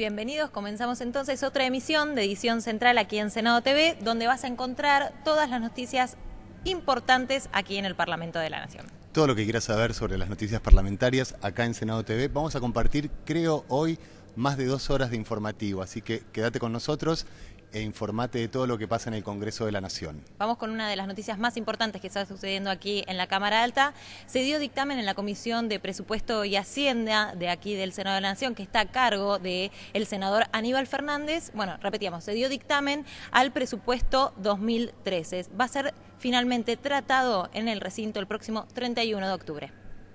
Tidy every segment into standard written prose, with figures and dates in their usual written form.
bienvenidos. Comenzamos entonces otra emisión de Edición Central aquí en Senado TV, donde vas a encontrar todas las noticias importantes aquí en el Parlamento de la Nación. Todo lo que quieras saber sobre las noticias parlamentarias acá en Senado TV. Vamos a compartir, creo, hoy más de 2 horas de informativo, así que quédate con nosotros e informate de todo lo que pasa en el Congreso de la Nación. Vamos con una de las noticias más importantes que está sucediendo aquí en la Cámara Alta. Se dio dictamen en la Comisión de Presupuesto y Hacienda de aquí del Senado de la Nación, que está a cargo del senador Aníbal Fernández. Bueno, repetíamos, se dio dictamen al presupuesto 2013. Va a ser finalmente tratado en el recinto el próximo 31 de octubre.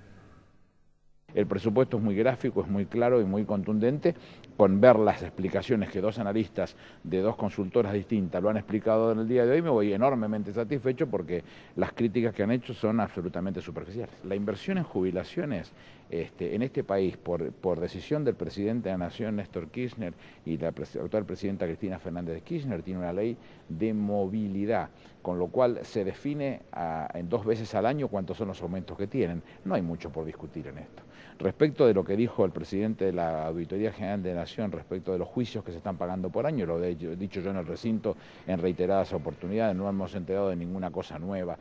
El presupuesto es muy gráfico, es muy claro y muy contundente. Con ver las explicaciones que 2 analistas de 2 consultoras distintas lo han explicado en el día de hoy, me voy enormemente satisfecho porque las críticas que han hecho son absolutamente superficiales. La inversión en jubilaciones en este país, por decisión del presidente de la Nación, Néstor Kirchner, y la actual presidenta Cristina Fernández de Kirchner, tiene una ley de movilidad, con lo cual se define en 2 veces al año cuántos son los aumentos que tienen. No hay mucho por discutir en esto. Respecto de lo que dijo el presidente de la Auditoría General de la Nación respecto de los juicios que se están pagando por año, lo he dicho yo en el recinto en reiteradas oportunidades, no hemos enterado de ninguna cosa nueva.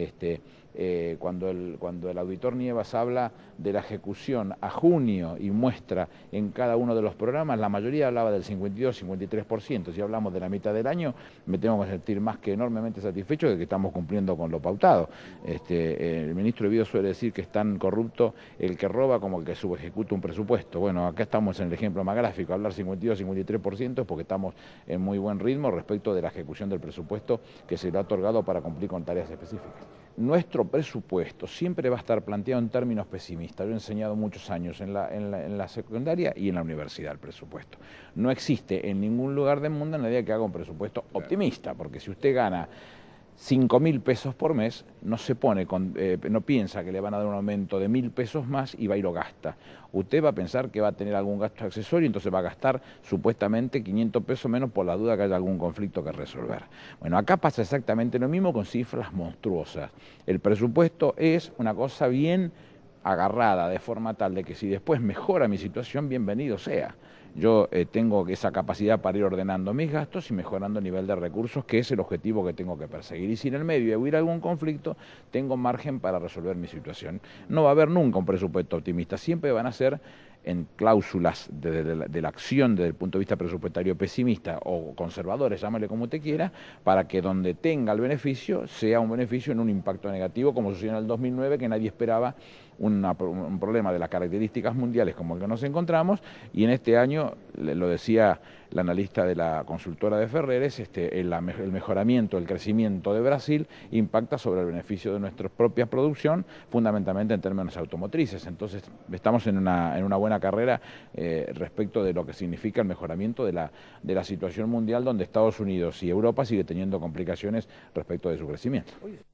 Cuando el auditor Nievas habla de la ejecución a junio y muestra en cada uno de los programas, la mayoría hablaba del 52-53%. Si hablamos de la mitad del año, me tengo que sentir más que enormemente satisfecho de que estamos cumpliendo con lo pautado. El ministro Evido suele decir que es tan corrupto el que roba como el que subejecuta un presupuesto. Bueno, acá estamos en el ejemplo más gráfico. Hablar 52-53% es porque estamos en muy buen ritmo respecto de la ejecución del presupuesto que se le ha otorgado para cumplir con tareas específicas. Nuestro presupuesto siempre va a estar planteado en términos pesimistas. Yo he enseñado muchos años en la secundaria y en la universidad el presupuesto. No existe en ningún lugar del mundo nadie que haga un presupuesto optimista, porque si usted gana 5.000 pesos por mes, no piensa que le van a dar un aumento de 1.000 pesos más y va y lo gasta. Usted va a pensar que va a tener algún gasto accesorio, entonces va a gastar supuestamente 500 pesos menos por la duda que haya algún conflicto que resolver. Bueno, acá pasa exactamente lo mismo con cifras monstruosas. El presupuesto es una cosa bien agarrada de forma tal de que si después mejora mi situación, bienvenido sea. Yo tengo esa capacidad para ir ordenando mis gastos y mejorando el nivel de recursos, que es el objetivo que tengo que perseguir. Y si en el medio de huir algún conflicto, tengo margen para resolver mi situación. No va a haber nunca un presupuesto optimista, siempre van a ser en cláusulas de la acción desde el punto de vista presupuestario pesimista o conservadores, llámale como usted quiera, para que donde tenga el beneficio sea un beneficio en un impacto negativo, como sucedió en el 2009, que nadie esperaba un problema de las características mundiales como el que nos encontramos, y en este año, lo decía la analista de la consultora de Ferreres, el mejoramiento, el crecimiento de Brasil impacta sobre el beneficio de nuestra propia producción, fundamentalmente en términos automotrices. Entonces estamos en una buena carrera respecto de lo que significa el mejoramiento de la situación mundial, donde Estados Unidos y Europa sigue teniendo complicaciones respecto de su crecimiento.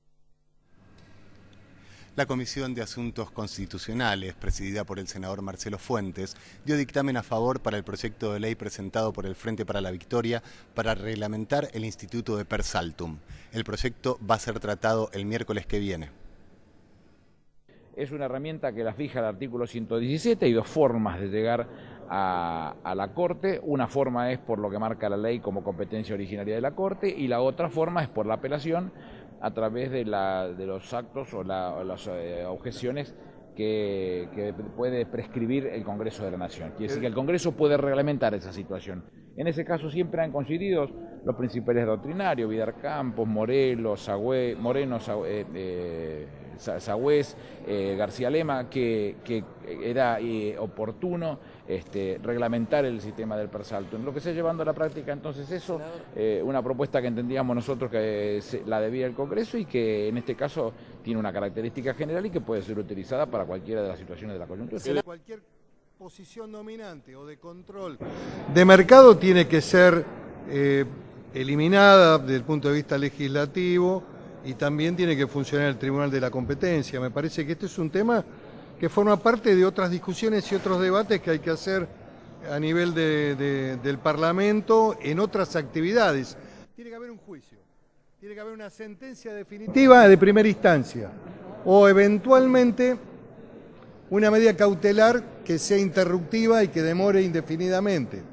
La Comisión de Asuntos Constitucionales, presidida por el senador Marcelo Fuentes, dio dictamen a favor para el proyecto de ley presentado por el Frente para la Victoria para reglamentar el Instituto de Per Saltum. El proyecto va a ser tratado el miércoles que viene. Es una herramienta que la fija el artículo 117, hay 2 formas de llegar a la Corte. Una forma es por lo que marca la ley como competencia originaria de la Corte y la otra forma es por la apelación a través de los actos o las objeciones que puede prescribir el Congreso de la Nación. Quiere decir que el Congreso puede reglamentar esa situación. En ese caso siempre han coincidido los principales doctrinarios, Vidal Campos, Moreno, Sagüez, García Lema, que era oportuno reglamentar el sistema del Per Saltum. Lo que se está llevando a la práctica entonces eso, una propuesta que entendíamos nosotros que la debía el Congreso y que en este caso tiene una característica general y que puede ser utilizada para cualquiera de las situaciones de la coyuntura. Cualquier posición dominante o de control de mercado tiene que ser eliminada desde el punto de vista legislativo y también tiene que funcionar el Tribunal de la Competencia. Me parece que este es un tema que forma parte de otras discusiones y otros debates que hay que hacer a nivel del Parlamento en otras actividades. Tiene que haber un juicio, tiene que haber una sentencia definitiva de primera instancia o eventualmente una medida cautelar que sea interruptiva y que demore indefinidamente.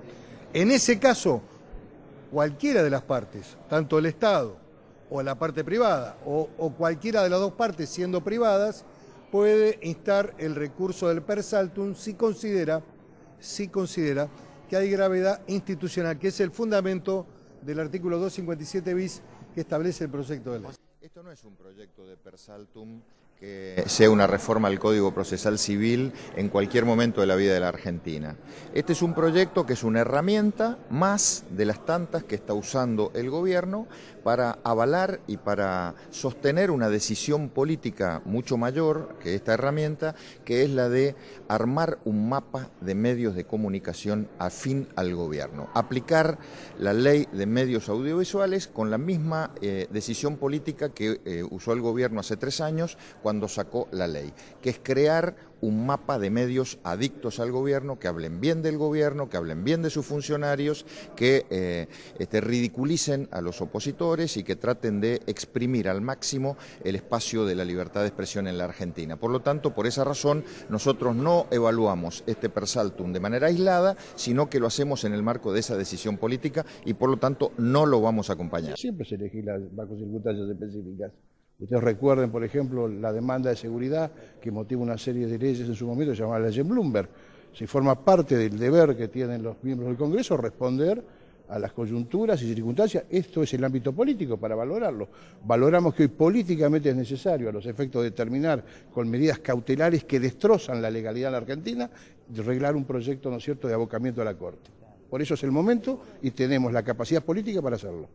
En ese caso, cualquiera de las partes, tanto el Estado o la parte privada, o cualquiera de las dos partes siendo privadas, puede instar el recurso del per saltum si considera que hay gravedad institucional, que es el fundamento del artículo 257 bis que establece el proyecto de ley. Esto no es un proyecto de per saltum que sea una reforma al Código Procesal Civil en cualquier momento de la vida de la Argentina. Este es un proyecto que es una herramienta más de las tantas que está usando el gobierno para avalar y para sostener una decisión política mucho mayor que esta herramienta, que es la de armar un mapa de medios de comunicación afín al gobierno. Aplicar la ley de medios audiovisuales con la misma decisión política que usó el gobierno hace 3 años, cuando sacó la ley, que es crear un mapa de medios adictos al gobierno, que hablen bien del gobierno, que hablen bien de sus funcionarios, que ridiculicen a los opositores y que traten de exprimir al máximo el espacio de la libertad de expresión en la Argentina. Por lo tanto, por esa razón, nosotros no evaluamos este per saltum de manera aislada, sino que lo hacemos en el marco de esa decisión política y, por lo tanto, no lo vamos a acompañar. Siempre se legisla bajo circunstancias específicas. Ustedes recuerden, por ejemplo, la demanda de seguridad que motiva una serie de leyes en su momento, llamada la ley Bloomberg. Si forma parte del deber que tienen los miembros del Congreso responder a las coyunturas y circunstancias. Esto es el ámbito político para valorarlo. Valoramos que hoy políticamente es necesario, a los efectos de terminar con medidas cautelares que destrozan la legalidad en la Argentina, arreglar un proyecto, ¿no es cierto?, de abocamiento a la Corte. Por eso es el momento y tenemos la capacidad política para hacerlo.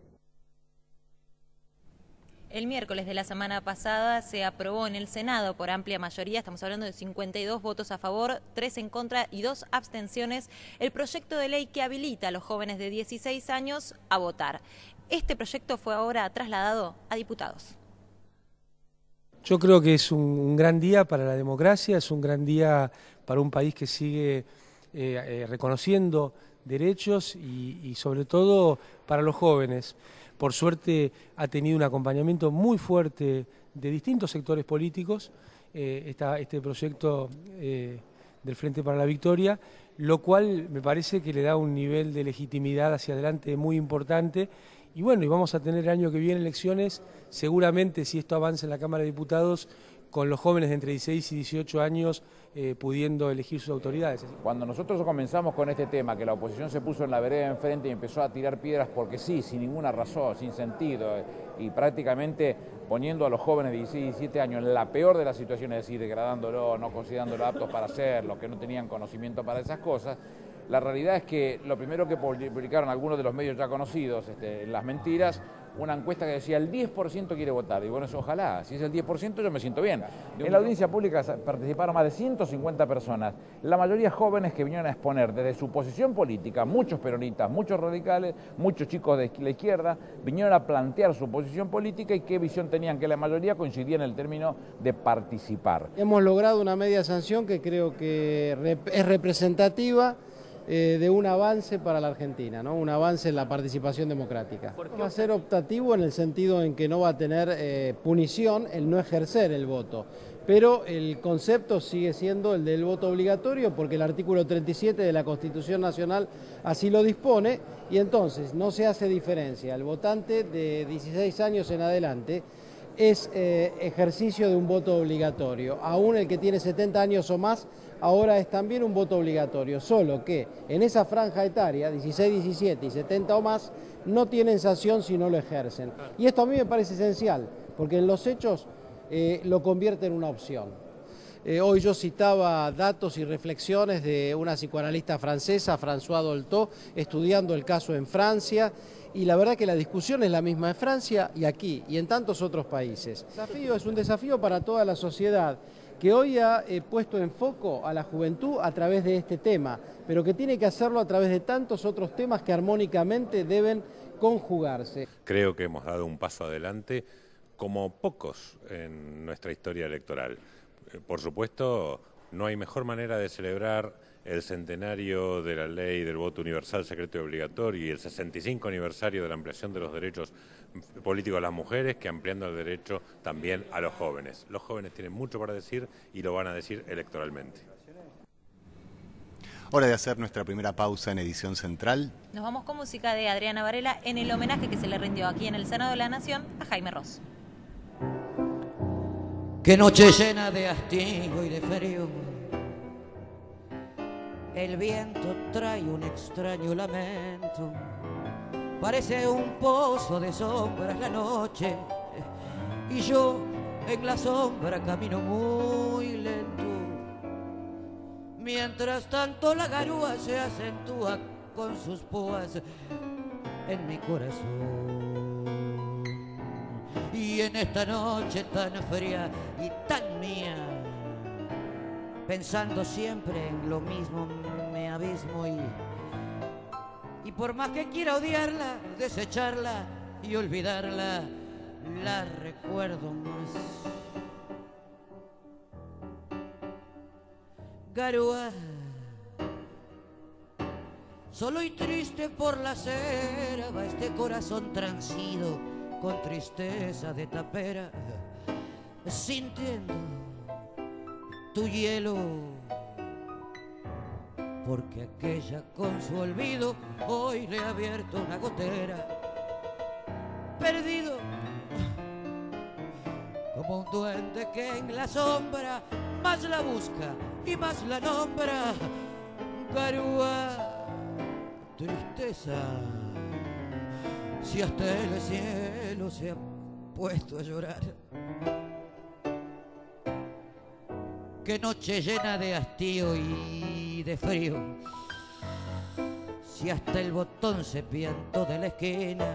El miércoles de la semana pasada se aprobó en el Senado por amplia mayoría, estamos hablando de 52 votos a favor, 3 en contra y 2 abstenciones, el proyecto de ley que habilita a los jóvenes de 16 años a votar. Este proyecto fue ahora trasladado a diputados. Yo creo que es un gran día para la democracia, es un gran día para un país que sigue reconociendo derechos y sobre todo para los jóvenes. Por suerte ha tenido un acompañamiento muy fuerte de distintos sectores políticos, este proyecto del Frente para la Victoria, lo cual me parece que le da un nivel de legitimidad hacia adelante muy importante. Y bueno, y vamos a tener el año que viene elecciones, seguramente si esto avanza en la Cámara de Diputados, con los jóvenes de entre 16 y 18 años pudiendo elegir sus autoridades. Cuando nosotros comenzamos con este tema, que la oposición se puso en la vereda enfrente y empezó a tirar piedras porque sí, sin ninguna razón, sin sentido, y prácticamente poniendo a los jóvenes de 16 y 17 años en la peor de las situaciones, es decir, degradándolo, no considerándolo aptos para hacerlo, que no tenían conocimiento para esas cosas, la realidad es que lo primero que publicaron algunos de los medios ya conocidos, las mentiras, una encuesta que decía el 10% quiere votar. Y bueno, eso ojalá, si es el 10% yo me siento bien. En la audiencia pública participaron más de 150 personas, la mayoría jóvenes que vinieron a exponer desde su posición política, muchos peronistas, muchos radicales, muchos chicos de la izquierda, vinieron a plantear su posición política y qué visión tenían, que la mayoría coincidía en el término de participar. Hemos logrado una media sanción que creo que es representativa de un avance para la Argentina, ¿no? Un avance en la participación democrática. Va a ser optativo en el sentido en que no va a tener punición el no ejercer el voto, pero el concepto sigue siendo el del voto obligatorio porque el artículo 37 de la Constitución Nacional así lo dispone y entonces no se hace diferencia. El votante de 16 años en adelante es ejercicio de un voto obligatorio, aún el que tiene 70 años o más ahora es también un voto obligatorio, solo que en esa franja etaria, 16, 17 y 70 o más, no tienen sanción si no lo ejercen. Y esto a mí me parece esencial, porque en los hechos lo convierte en una opción. Hoy yo citaba datos y reflexiones de una psicoanalista francesa, François Dolto, estudiando el caso en Francia, y la verdad que la discusión es la misma en Francia y aquí, y en tantos otros países. El desafío es un desafío para toda la sociedad, que hoy ha puesto en foco a la juventud a través de este tema, pero que tiene que hacerlo a través de tantos otros temas que armónicamente deben conjugarse. Creo que hemos dado un paso adelante como pocos en nuestra historia electoral. Por supuesto, no hay mejor manera de celebrar el centenario de la ley del voto universal, secreto y obligatorio y el 65 aniversario de la ampliación de los derechos políticos a las mujeres que ampliando el derecho también a los jóvenes. Los jóvenes tienen mucho para decir y lo van a decir electoralmente. Hora de hacer nuestra primera pausa en edición central. Nos vamos con música de Adriana Varela en el homenaje que se le rindió aquí en el Senado de la Nación a Jaime Ross. Qué noche llena de hastío y de frío. El viento trae un extraño lamento. Parece un pozo de sombras la noche. Y yo en la sombra camino muy lento. Mientras tanto la garúa se acentúa con sus púas en mi corazón. Y en esta noche tan fría y tan mía, pensando siempre en lo mismo, me abismo y por más que quiera odiarla, desecharla y olvidarla, la recuerdo más. Garúa, solo y triste por la acera va este corazón transido con tristeza de tapera, sintiendo tu hielo, porque aquella con su olvido hoy le ha abierto una gotera. Perdido como un duende que en la sombra más la busca y más la nombra. Garúa, tristeza, si hasta el cielo se ha puesto a llorar. Qué noche llena de hastío y de frío, si hasta el botón se piantó de la esquina.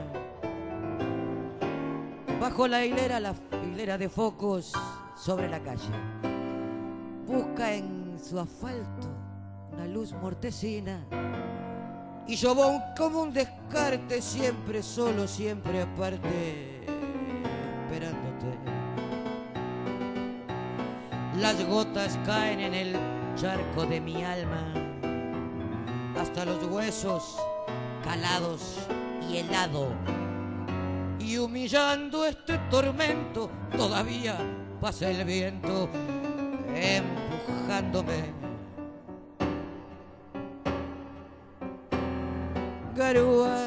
Bajo la hilera de focos sobre la calle, busca en su asfalto una luz mortecina. Y yo voy como un descarte, siempre solo, siempre aparte, esperándote. Las gotas caen en el charco de mi alma, hasta los huesos calados y helado. Y humillando este tormento, todavía pasa el viento empujándome. Garúa,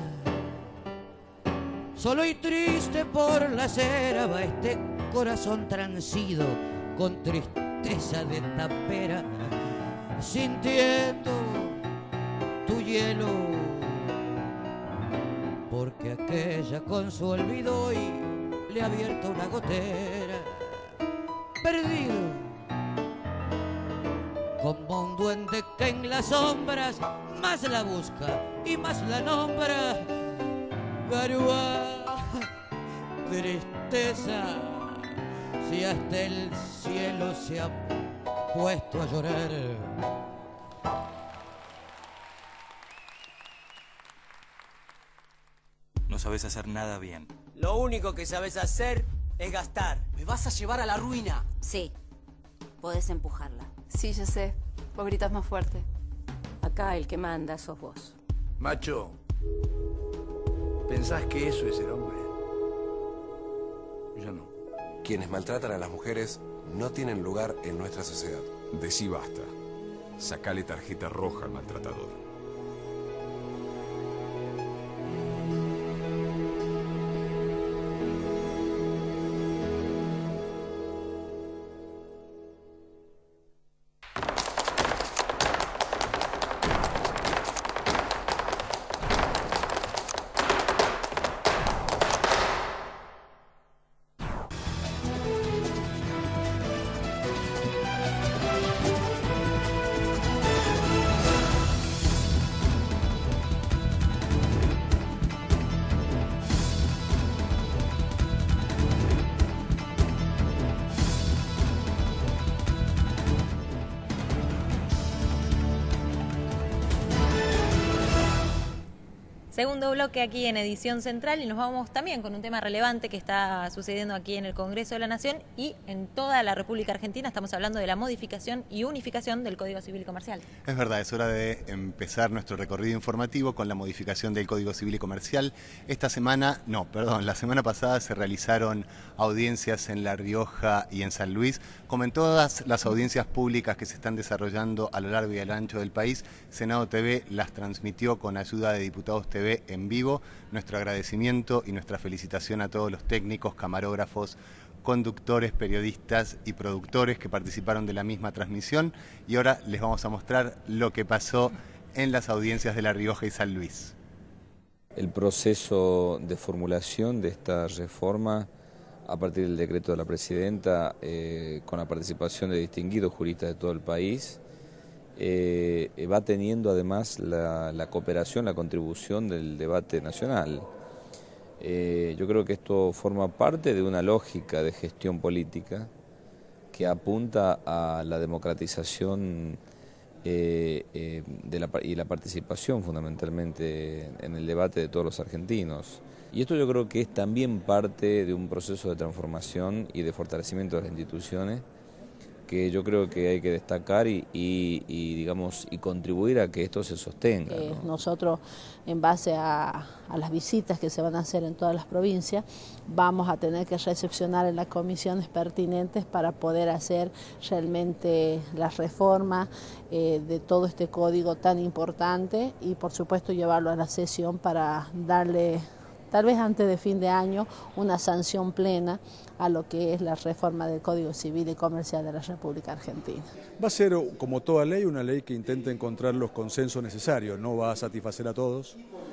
solo y triste por la acera va este corazón transido con tristeza de tapera, sintiendo tu hielo, porque aquella con su olvido hoy le ha abierto una gotera. Perdido como un duende que en las sombras más la busca y más la nombra. Garúa, tristeza, si hasta el cielo se ha puesto a llorar. No sabes hacer nada bien. Lo único que sabes hacer es gastar. Me vas a llevar a la ruina. Sí, podés empujarla. Sí, yo sé. Vos gritas más fuerte. Acá el que manda sos vos. Macho, ¿pensás que eso es ser hombre? Yo no. Quienes maltratan a las mujeres no tienen lugar en nuestra sociedad. Decí basta. Sacale tarjeta roja al maltratador. Segundo bloque aquí en Edición Central y nos vamos también con un tema relevante que está sucediendo aquí en el Congreso de la Nación y en toda la República Argentina. Estamos hablando de la modificación y unificación del Código Civil y Comercial. Es verdad, es hora de empezar nuestro recorrido informativo con la modificación del Código Civil y Comercial. La semana pasada se realizaron audiencias en La Rioja y en San Luis. Como en todas las audiencias públicas que se están desarrollando a lo largo y al ancho del país, Senado TV las transmitió con ayuda de Diputados TV en vivo. Nuestro agradecimiento y nuestra felicitación a todos los técnicos, camarógrafos, conductores, periodistas y productores que participaron de la misma transmisión. Y ahora les vamos a mostrar lo que pasó en las audiencias de La Rioja y San Luis. El proceso de formulación de esta reforma a partir del decreto de la Presidenta, con la participación de distinguidos juristas de todo el país, va teniendo además la cooperación, la contribución del debate nacional. Yo creo que esto forma parte de una lógica de gestión política que apunta a la democratización y la participación fundamentalmente en el debate de todos los argentinos. Y esto yo creo que es también parte de un proceso de transformación y de fortalecimiento de las instituciones que yo creo que hay que destacar y contribuir a que esto se sostenga, ¿no? Nosotros, en base a las visitas que se van a hacer en todas las provincias, vamos a tener que recepcionar en las comisiones pertinentes para poder hacer realmente la reforma de todo este código tan importante y por supuesto llevarlo a la sesión para darle, tal vez antes de fin de año, una sanción plena a lo que es la reforma del Código Civil y Comercial de la República Argentina. Va a ser, como toda ley, una ley que intenta encontrar los consensos necesarios, no va a satisfacer a todos,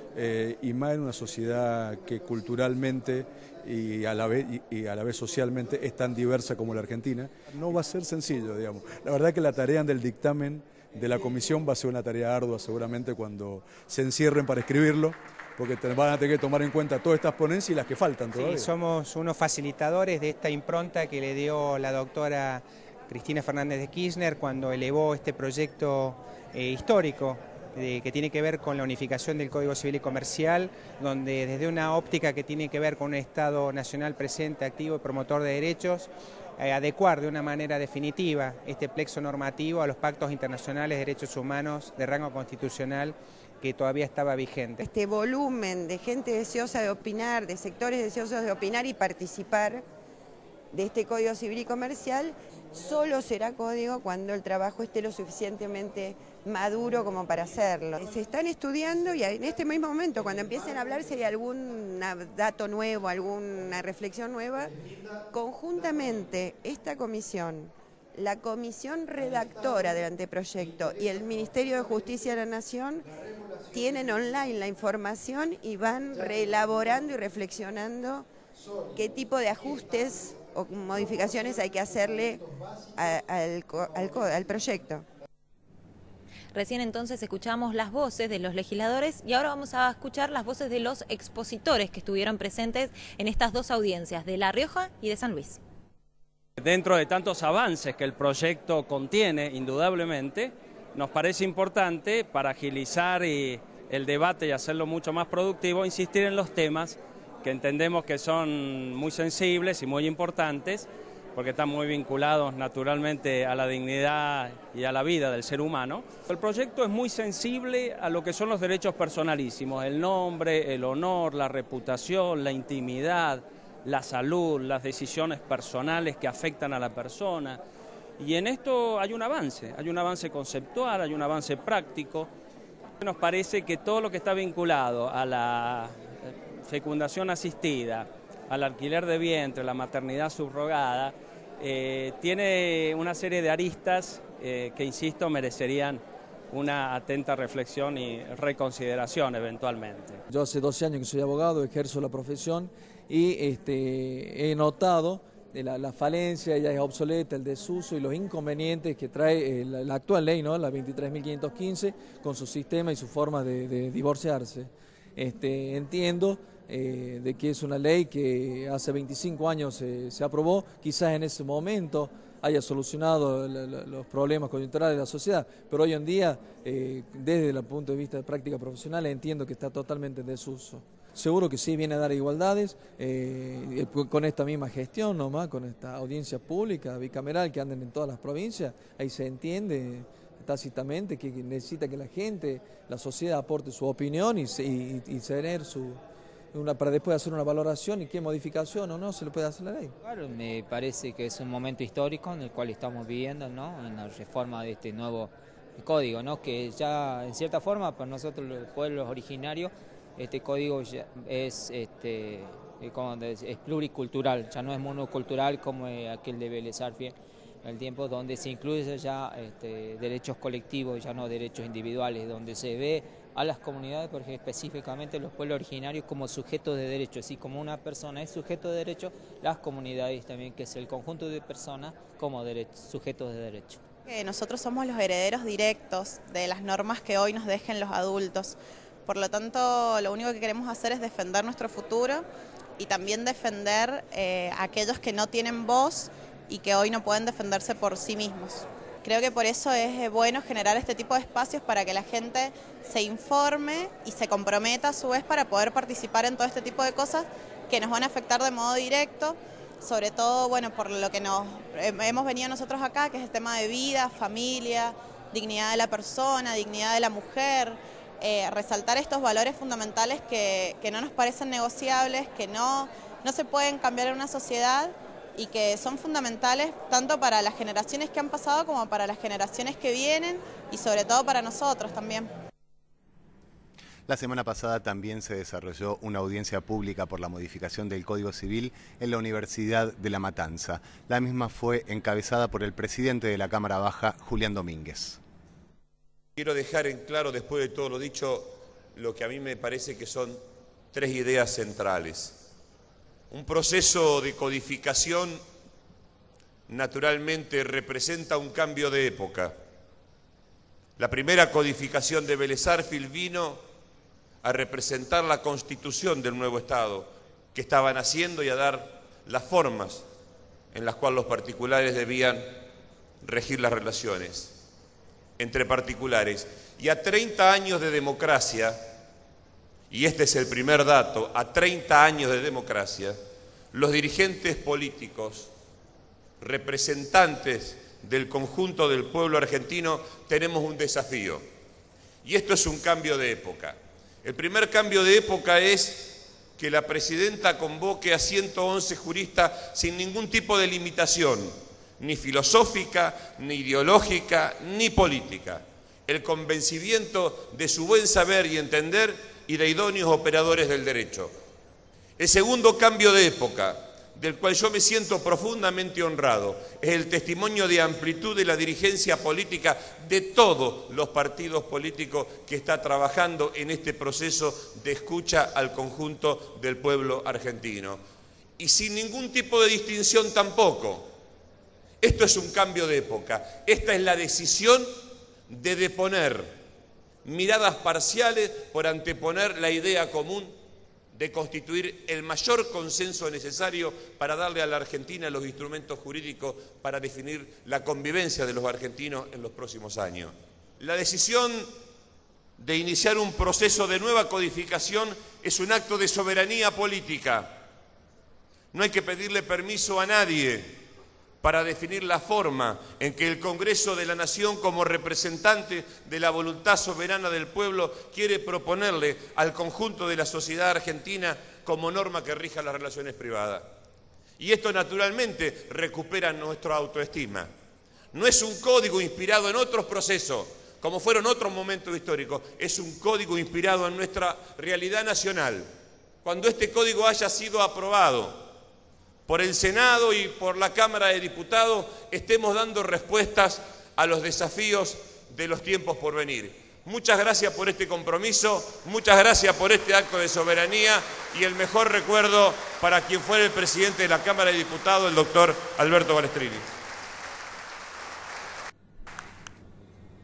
y más en una sociedad que culturalmente y a la vez socialmente es tan diversa como la Argentina. No va a ser sencillo, digamos. La verdad que la tarea del dictamen de la comisión va a ser una tarea ardua seguramente cuando se encierren para escribirlo, porque van a tener que tomar en cuenta todas estas ponencias y las que faltan todavía. Sí, somos unos facilitadores de esta impronta que le dio la doctora Cristina Fernández de Kirchner cuando elevó este proyecto histórico que tiene que ver con la unificación del Código Civil y Comercial, donde desde una óptica que tiene que ver con un Estado nacional presente, activo y promotor de derechos, adecuar de una manera definitiva este plexo normativo a los pactos internacionales de derechos humanos de rango constitucional que todavía estaba vigente. Este volumen de gente deseosa de opinar, de sectores deseosos de opinar y participar de este Código Civil y Comercial, solo será código cuando el trabajo esté lo suficientemente maduro como para hacerlo. Se están estudiando y en este mismo momento, cuando empiecen a hablar, si hay algún dato nuevo, alguna reflexión nueva, conjuntamente esta comisión, la comisión redactora del anteproyecto y el Ministerio de Justicia de la Nación tienen online la información y van reelaborando y reflexionando qué tipo de ajustes o modificaciones hay que hacerle al proyecto. Recién entonces escuchamos las voces de los legisladores y ahora vamos a escuchar las voces de los expositores que estuvieron presentes en estas dos audiencias, de La Rioja y de San Luis. Dentro de tantos avances que el proyecto contiene, indudablemente, nos parece importante, para agilizar el debate y hacerlo mucho más productivo, insistir en los temas que entendemos que son muy sensibles y muy importantes, porque están muy vinculados naturalmente a la dignidad y a la vida del ser humano. El proyecto es muy sensible a lo que son los derechos personalísimos, el nombre, el honor, la reputación, la intimidad, la salud, las decisiones personales que afectan a la persona. Y en esto hay un avance conceptual, hay un avance práctico. Nos parece que todo lo que está vinculado a la fecundación asistida, al alquiler de vientre, la maternidad subrogada, tiene una serie de aristas que, insisto, merecerían una atenta reflexión y reconsideración eventualmente. Yo hace 12 años que soy abogado, ejerzo la profesión y he notado la falencia, ya es obsoleta, el desuso y los inconvenientes que trae la actual ley, ¿no? La 23.515, con su sistema y su forma de divorciarse. Entiendo de que es una ley que hace 25 años se aprobó, quizás en ese momento haya solucionado los problemas coyunturales de la sociedad, pero hoy en día, desde el punto de vista de práctica profesional, entiendo que está totalmente en desuso. Seguro que sí viene a dar igualdades, con esta misma gestión nomás, con esta audiencia pública, bicameral que anden en todas las provincias, ahí se entiende tácitamente que necesita que la gente, la sociedad aporte su opinión y tener para después hacer una valoración y qué modificación o no se le puede hacer a la ley. Claro, me parece que es un momento histórico en el cual estamos viviendo, ¿no? En la reforma de este nuevo código, ¿no? Que ya en cierta forma para nosotros los pueblos originarios este código ya es pluricultural, ya no es monocultural como aquel de Vélez Sarsfield, el tiempo donde se incluye ya derechos colectivos, ya no derechos individuales, donde se ve a las comunidades, porque específicamente los pueblos originarios como sujetos de derecho, así como una persona es sujeto de derecho, las comunidades también, que es el conjunto de personas como sujetos de derecho. Nosotros somos los herederos directos de las normas que hoy nos dejen los adultos, por lo tanto lo único que queremos hacer es defender nuestro futuro y también defender a aquellos que no tienen voz y que hoy no pueden defenderse por sí mismos. Creo que por eso es bueno generar este tipo de espacios para que la gente se informe y se comprometa a su vez para poder participar en todo este tipo de cosas que nos van a afectar de modo directo, sobre todo por lo que hemos venido nosotros acá, que es el tema de vida, familia, dignidad de la persona, dignidad de la mujer, resaltar estos valores fundamentales que no nos parecen negociables, que no se pueden cambiar en una sociedad y que son fundamentales tanto para las generaciones que han pasado como para las generaciones que vienen y sobre todo para nosotros también. La semana pasada también se desarrolló una audiencia pública por la modificación del Código Civil en la Universidad de La Matanza. La misma fue encabezada por el presidente de la Cámara Baja, Julián Domínguez. Quiero dejar en claro, después de todo lo dicho, lo que a mí me parece que son tres ideas centrales. Un proceso de codificación naturalmente representa un cambio de época. La primera codificación de Vélez Sarsfield vino a representar la constitución del nuevo Estado que estaban haciendo y a dar las formas en las cuales los particulares debían regir las relaciones entre particulares. Y a 30 años de democracia, y este es el primer dato, a 30 años de democracia, los dirigentes políticos, representantes del conjunto del pueblo argentino, tenemos un desafío. Y esto es un cambio de época. El primer cambio de época es que la presidenta convoque a 111 juristas sin ningún tipo de limitación, ni filosófica, ni ideológica, ni política. El convencimiento de su buen saber y entender y de idóneos operadores del derecho. El segundo cambio de época, del cual yo me siento profundamente honrado, es el testimonio de amplitud de la dirigencia política de todos los partidos políticos que está trabajando en este proceso de escucha al conjunto del pueblo argentino. Y sin ningún tipo de distinción tampoco. Esto es un cambio de época. Esta es la decisión de deponer miradas parciales por anteponer la idea común de constituir el mayor consenso necesario para darle a la Argentina los instrumentos jurídicos para definir la convivencia de los argentinos en los próximos años. La decisión de iniciar un proceso de nueva codificación es un acto de soberanía política. No hay que pedirle permiso a nadie para definir la forma en que el Congreso de la Nación, como representante de la voluntad soberana del pueblo, quiere proponerle al conjunto de la sociedad argentina como norma que rija las relaciones privadas. Y esto naturalmente recupera nuestra autoestima. No es un código inspirado en otros procesos, como fueron otros momentos históricos, es un código inspirado en nuestra realidad nacional. Cuando este código haya sido aprobado por el Senado y por la Cámara de Diputados, estemos dando respuestas a los desafíos de los tiempos por venir. Muchas gracias por este compromiso, muchas gracias por este acto de soberanía y el mejor recuerdo para quien fuera el presidente de la Cámara de Diputados, el doctor Alberto Balestrini.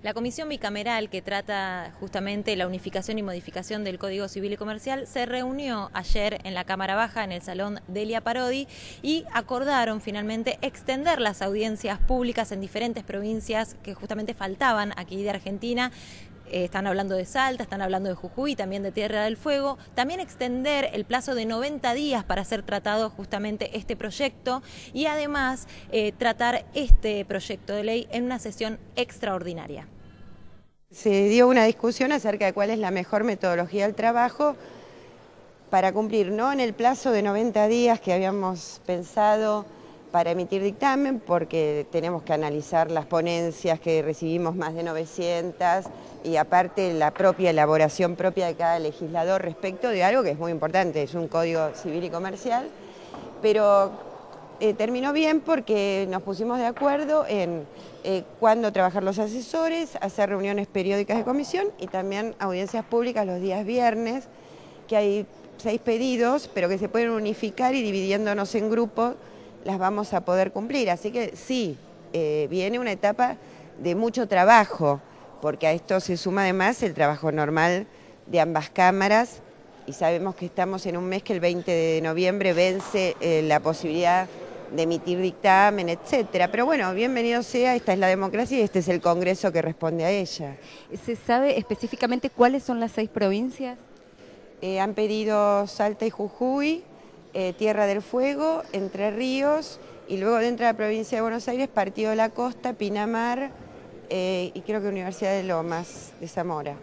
La comisión bicameral que trata justamente la unificación y modificación del Código Civil y Comercial se reunió ayer en la Cámara Baja, en el Salón Delia Parodi, y acordaron finalmente extender las audiencias públicas en diferentes provincias que justamente faltaban aquí de Argentina. Están hablando de Salta, están hablando de Jujuy, también de Tierra del Fuego. También extender el plazo de 90 días para ser tratado justamente este proyecto y además tratar este proyecto de ley en una sesión extraordinaria. Se dio una discusión acerca de cuál es la mejor metodología del trabajo para cumplir, no en el plazo de 90 días que habíamos pensado para emitir dictamen, porque tenemos que analizar las ponencias que recibimos, más de 900, y aparte la propia elaboración propia de cada legislador respecto de algo que es muy importante, es un Código Civil y Comercial, pero terminó bien porque nos pusimos de acuerdo en cuándo trabajar los asesores, hacer reuniones periódicas de comisión y también audiencias públicas los días viernes, que hay 6 pedidos, pero que se pueden unificar y dividiéndonos en grupos las vamos a poder cumplir. Así que sí, viene una etapa de mucho trabajo, porque a esto se suma además el trabajo normal de ambas cámaras y sabemos que estamos en un mes que el 20 de noviembre vence la posibilidad de emitir dictamen, etcétera. Pero bueno, bienvenido sea, esta es la democracia y este es el Congreso que responde a ella. ¿Se sabe específicamente cuáles son las 6 provincias? Han pedido Salta y Jujuy, Tierra del Fuego, Entre Ríos y luego dentro de la provincia de Buenos Aires, Partido de la Costa, Pinamar y creo que Universidad de Lomas de Zamora.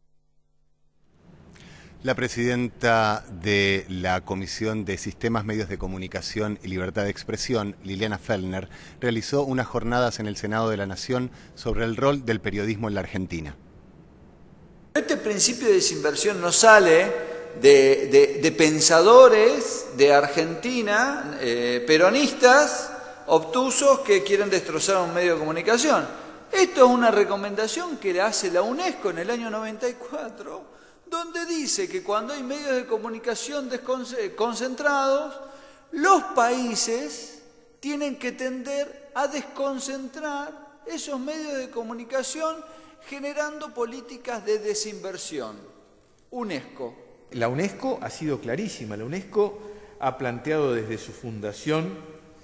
La presidenta de la Comisión de Sistemas, Medios de Comunicación y Libertad de Expresión, Liliana Fellner, realizó unas jornadas en el Senado de la Nación sobre el rol del periodismo en la Argentina. Este principio de desinversión no sale de pensadores de Argentina, peronistas, obtusos que quieren destrozar un medio de comunicación. Esto es una recomendación que le hace la UNESCO en el año 94, donde dice que cuando hay medios de comunicación concentrados, los países tienen que tender a desconcentrar esos medios de comunicación generando políticas de desinversión. UNESCO. La UNESCO ha sido clarísima. La UNESCO ha planteado desde su fundación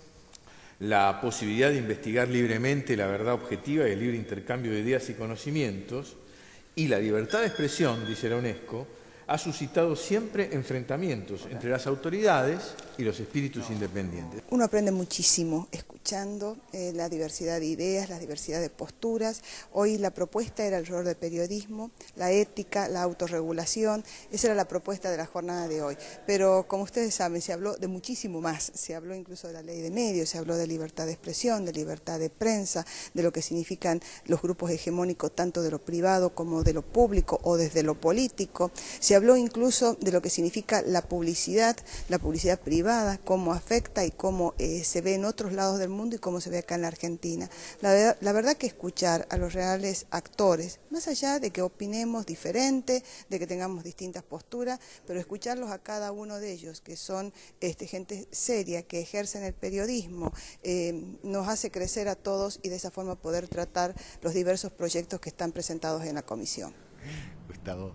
la posibilidad de investigar libremente la verdad objetiva y el libre intercambio de ideas y conocimientos, y la libertad de expresión, dice la UNESCO, ha suscitado siempre enfrentamientos entre las autoridades y los espíritus independientes. Uno aprende muchísimo escuchando la diversidad de ideas, la diversidad de posturas. Hoy la propuesta era el rol del periodismo, la ética, la autorregulación. Esa era la propuesta de la jornada de hoy. Pero como ustedes saben, se habló de muchísimo más. Se habló incluso de la ley de medios, se habló de libertad de expresión, de libertad de prensa, de lo que significan los grupos hegemónicos tanto de lo privado como de lo público o desde lo político. Se habló incluso de lo que significa la publicidad privada, cómo afecta y cómo se ve en otros lados del mundo y cómo se ve acá en la Argentina. La verdad que escuchar a los reales actores, más allá de que opinemos diferente, de que tengamos distintas posturas, pero escucharlos a cada uno de ellos, que son gente seria, que ejercen el periodismo, nos hace crecer a todos y de esa forma poder tratar los diversos proyectos que están presentados en la comisión. Gustavo.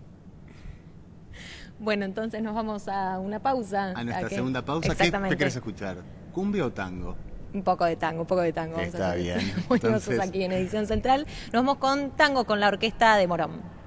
Bueno, entonces nos vamos a una pausa. A nuestra segunda pausa. ¿Qué querés escuchar? ¿Cumbia o tango? Un poco de tango. Está bien. Muy hermosos aquí en Edición Central. Nos vamos con tango con la orquesta de Morón.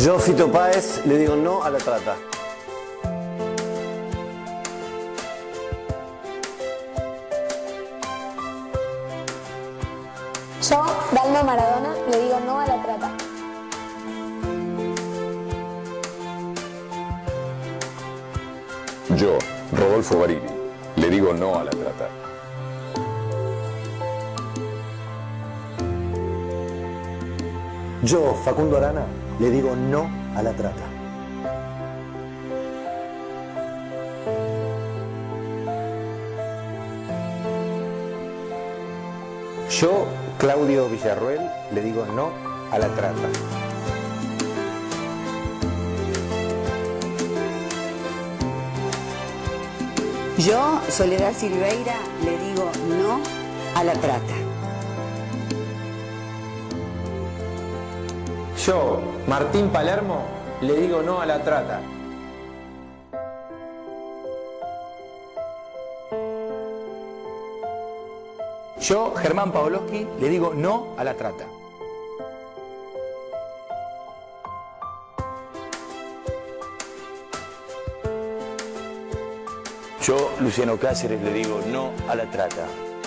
Yo, Fito Páez, le digo no a la trata. Yo, Dalma Maradona, le digo no a la trata. Yo, Rodolfo Varini, le digo no a la trata. Yo, Facundo Arana, le digo no a la trata. Yo, Claudio Villarroel, le digo no a la trata. Yo, Soledad Silveira, le digo no a la trata. Yo, Martín Palermo, le digo no a la trata. Yo, Germán Pavlovsky, le digo no a la trata. Yo, Luciano Cáceres, le digo no a la trata.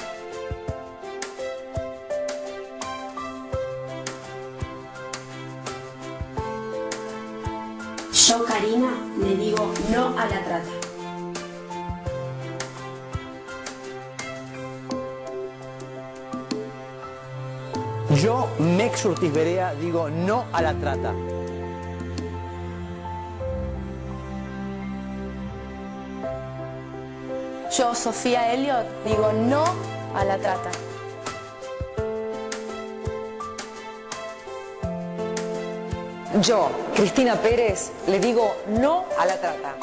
Yo, Karina, le digo no a la trata. Yo, Mex Urtiz Berea, digo no a la trata. Yo, Sofía Elliot, digo no a la trata. Yo, Cristina Pérez, le digo no a la trata.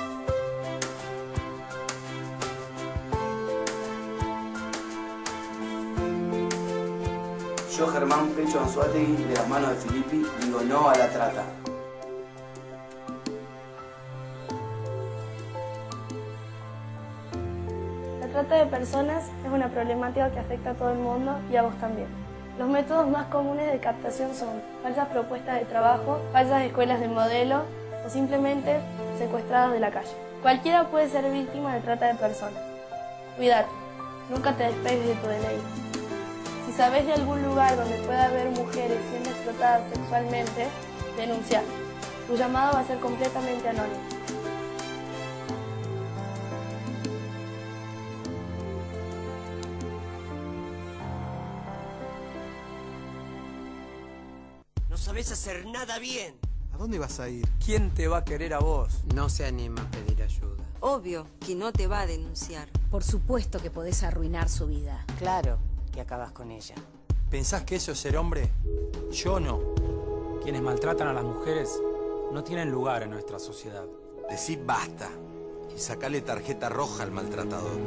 Yo, Germán Pecho Anzuategui, de las manos de Filippi, digo no a la trata. La trata de personas es una problemática que afecta a todo el mundo y a vos también. Los métodos más comunes de captación son falsas propuestas de trabajo, falsas escuelas de modelo o simplemente secuestrados de la calle. Cualquiera puede ser víctima de trata de personas. Cuídate, nunca te despegues de tu DNI. Si sabes de algún lugar donde pueda haber mujeres siendo explotadas sexualmente, denuncia. Tu llamado va a ser completamente anónimo. No sabés hacer nada bien. ¿A dónde vas a ir? ¿Quién te va a querer a vos? No se anima a pedir ayuda. Obvio que no te va a denunciar. Por supuesto que podés arruinar su vida. Claro que acabas con ella. ¿Pensás que eso es ser hombre? Yo no. Quienes maltratan a las mujeres no tienen lugar en nuestra sociedad. Decí basta y sacale tarjeta roja al maltratador.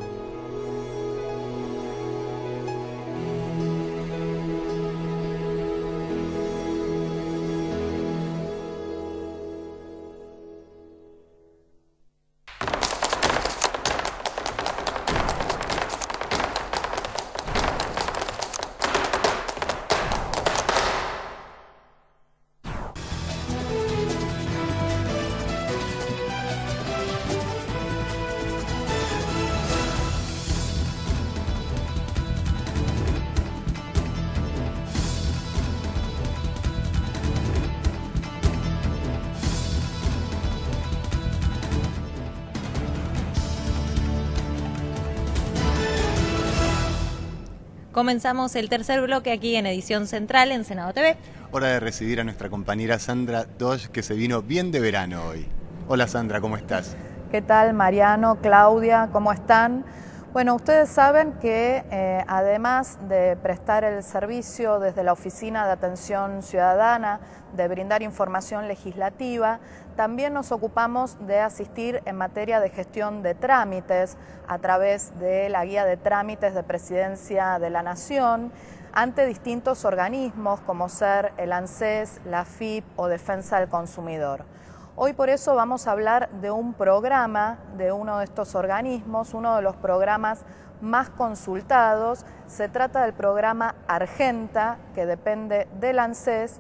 Comenzamos el tercer bloque aquí en Edición Central en Senado TV. Hora de recibir a nuestra compañera Sandra Dosh, que se vino bien de verano hoy. Hola Sandra, ¿cómo estás? ¿Qué tal Mariano, Claudia? ¿Cómo están? Bueno, ustedes saben que además de prestar el servicio desde la Oficina de Atención Ciudadana, de brindar información legislativa, también nos ocupamos de asistir en materia de gestión de trámites a través de la guía de trámites de Presidencia de la Nación ante distintos organismos como ser el ANSES, la AFIP o Defensa del Consumidor. Hoy por eso vamos a hablar de un programa de uno de estos organismos, uno de los programas más consultados. Se trata del programa Argenta, que depende del ANSES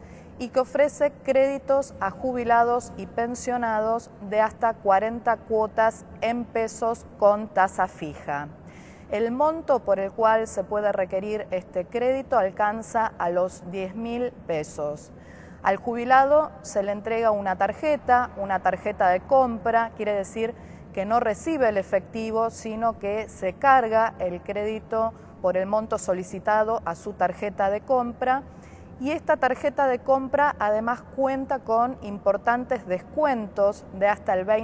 y que ofrece créditos a jubilados y pensionados de hasta 40 cuotas en pesos con tasa fija. El monto por el cual se puede requerir este crédito alcanza a los 10.000 pesos. Al jubilado se le entrega una tarjeta de compra, quiere decir que no recibe el efectivo, sino que se carga el crédito por el monto solicitado a su tarjeta de compra. Y esta tarjeta de compra además cuenta con importantes descuentos de hasta el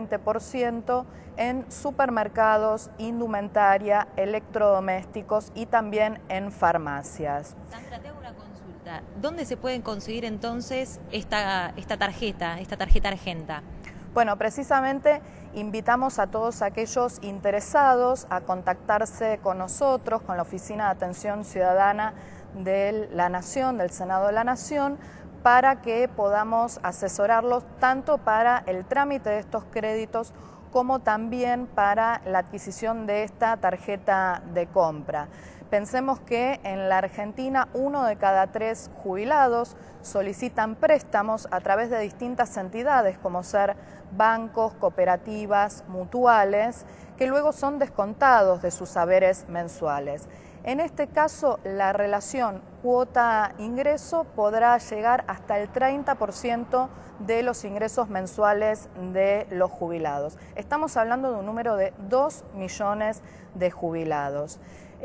20% en supermercados, indumentaria, electrodomésticos y también en farmacias. Sandra, te hago una consulta. ¿Dónde se pueden conseguir entonces esta tarjeta argenta? Bueno, precisamente invitamos a todos aquellos interesados a contactarse con nosotros, con la Oficina de Atención Ciudadana de la Nación, del Senado de la Nación, para que podamos asesorarlos tanto para el trámite de estos créditos como también para la adquisición de esta tarjeta de compra. Pensemos que en la Argentina 1 de cada 3 jubilados solicitan préstamos a través de distintas entidades como ser bancos, cooperativas, mutuales, que luego son descontados de sus haberes mensuales. En este caso, la relación cuota-ingreso podrá llegar hasta el 30% de los ingresos mensuales de los jubilados. Estamos hablando de un número de 2 millones de jubilados.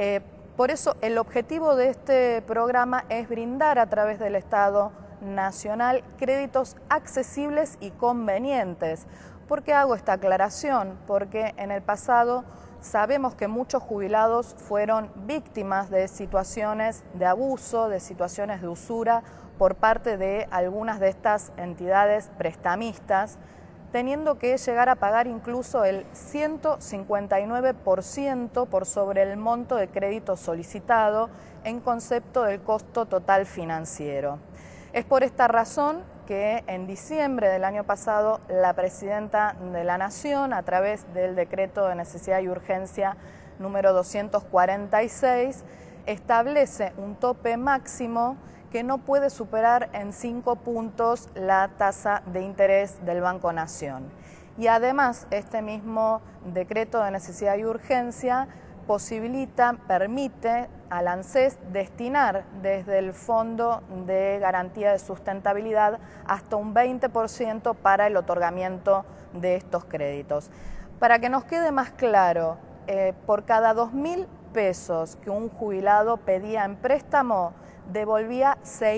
Por eso, el objetivo de este programa es brindar a través del Estado Nacional créditos accesibles y convenientes. ¿Por qué hago esta aclaración? Porque en el pasado sabemos que muchos jubilados fueron víctimas de situaciones de abuso, de situaciones de usura por parte de algunas de estas entidades prestamistas, teniendo que llegar a pagar incluso el 159% por sobre el monto de crédito solicitado en concepto del costo total financiero. Es por esta razón que en diciembre del año pasado la Presidenta de la Nación, a través del decreto de necesidad y urgencia número 246, establece un tope máximo que no puede superar en 5 puntos la tasa de interés del Banco Nación. Y además, este mismo decreto de necesidad y urgencia permite al ANSES destinar desde el Fondo de Garantía de Sustentabilidad hasta un 20% para el otorgamiento de estos créditos. Para que nos quede más claro, por cada 2.000 pesos que un jubilado pedía en préstamo, devolvía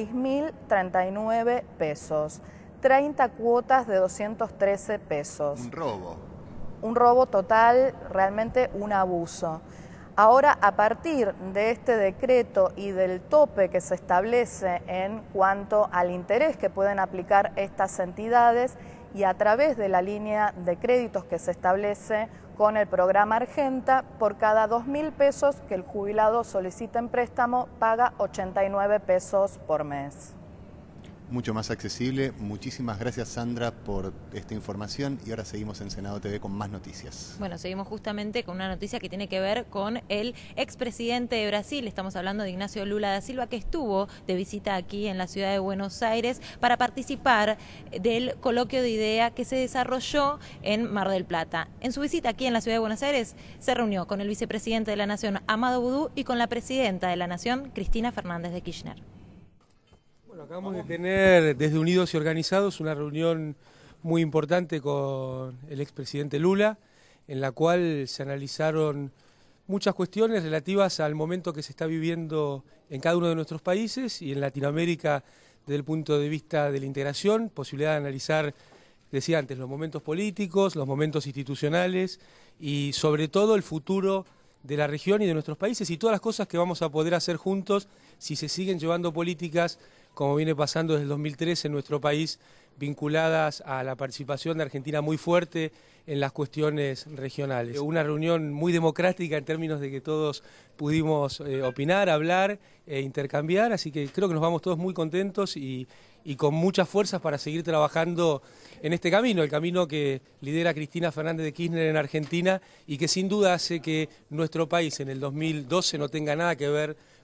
6.039 pesos, 30 cuotas de 213 pesos. Un robo. Un robo total, realmente un abuso. Ahora, a partir de este decreto y del tope que se establece en cuanto al interés que pueden aplicar estas entidades y a través de la línea de créditos que se establece con el programa Argenta, por cada 2.000 pesos que el jubilado solicita en préstamo, paga 89 pesos por mes. Mucho más accesible. Muchísimas gracias, Sandra, por esta información, y ahora seguimos en Senado TV con más noticias. Bueno, seguimos justamente con una noticia que tiene que ver con el expresidente de Brasil. Estamos hablando de Ignacio Lula da Silva, que estuvo de visita aquí en la ciudad de Buenos Aires para participar del coloquio de idea que se desarrolló en Mar del Plata. En su visita aquí en la ciudad de Buenos Aires se reunió con el vicepresidente de la Nación, Amado Boudou, y con la presidenta de la Nación, Cristina Fernández de Kirchner. Acabamos de tener desde Unidos y Organizados una reunión muy importante con el expresidente Lula, en la cual se analizaron muchas cuestiones relativas al momento que se está viviendo en cada uno de nuestros países y en Latinoamérica desde el punto de vista de la integración, posibilidad de analizar, decía antes, los momentos políticos, los momentos institucionales y sobre todo el futuro de la región y de nuestros países y todas las cosas que vamos a poder hacer juntos si se siguen llevando políticas como viene pasando desde el 2013 en nuestro país, vinculadas a la participación de Argentina muy fuerte en las cuestiones regionales. Una reunión muy democrática en términos de que todos pudimos opinar, hablar e intercambiar, así que creo que nos vamos todos muy contentos y con muchas fuerzas para seguir trabajando en este camino, el camino que lidera Cristina Fernández de Kirchner en Argentina y que sin duda hace que nuestro país en el 2012 no tenga nada que ver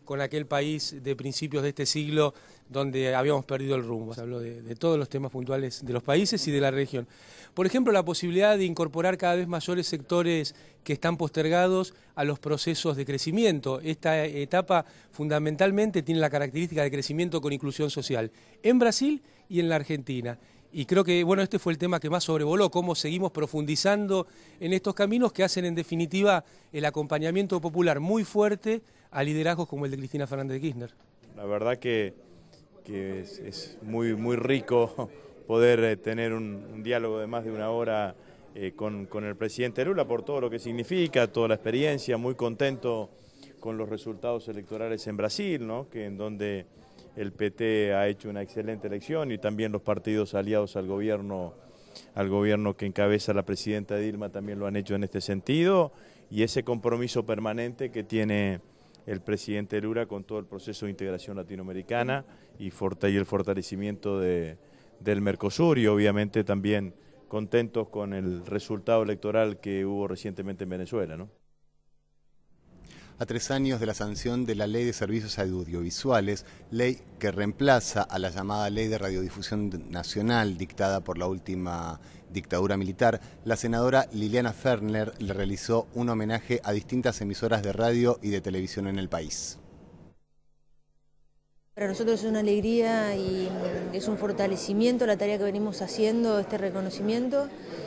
con aquel país de principios de este siglo donde habíamos perdido el rumbo. Se habló de todos los temas puntuales de los países y de la región. Por ejemplo, la posibilidad de incorporar cada vez mayores sectores que están postergados a los procesos de crecimiento. Esta etapa fundamentalmente tiene la característica de crecimiento con inclusión social en Brasil y en la Argentina. Y creo que bueno, este fue el tema que más sobrevoló, cómo seguimos profundizando en estos caminos que hacen en definitiva el acompañamiento popular muy fuerte a liderazgos como el de Cristina Fernández de Kirchner. La verdad que es muy rico poder tener un diálogo de más de una hora con el presidente Lula por todo lo que significa, toda la experiencia, muy contento con los resultados electorales en Brasil, ¿no? En donde el PT ha hecho una excelente elección y también los partidos aliados al gobierno que encabeza la presidenta Dilma también lo han hecho en este sentido, y ese compromiso permanente que tiene el presidente Lula con todo el proceso de integración latinoamericana y el fortalecimiento del Mercosur, y obviamente también contentos con el resultado electoral que hubo recientemente en Venezuela, ¿no? A 3 años de la sanción de la Ley de Servicios Audiovisuales, ley que reemplaza a la llamada Ley de Radiodifusión Nacional dictada por la última dictadura militar, la senadora Liliana Ferner le realizó un homenaje a distintas emisoras de radio y de televisión en el país. Para nosotros es una alegría y es un fortalecimiento la tarea que venimos haciendo, este reconocimiento.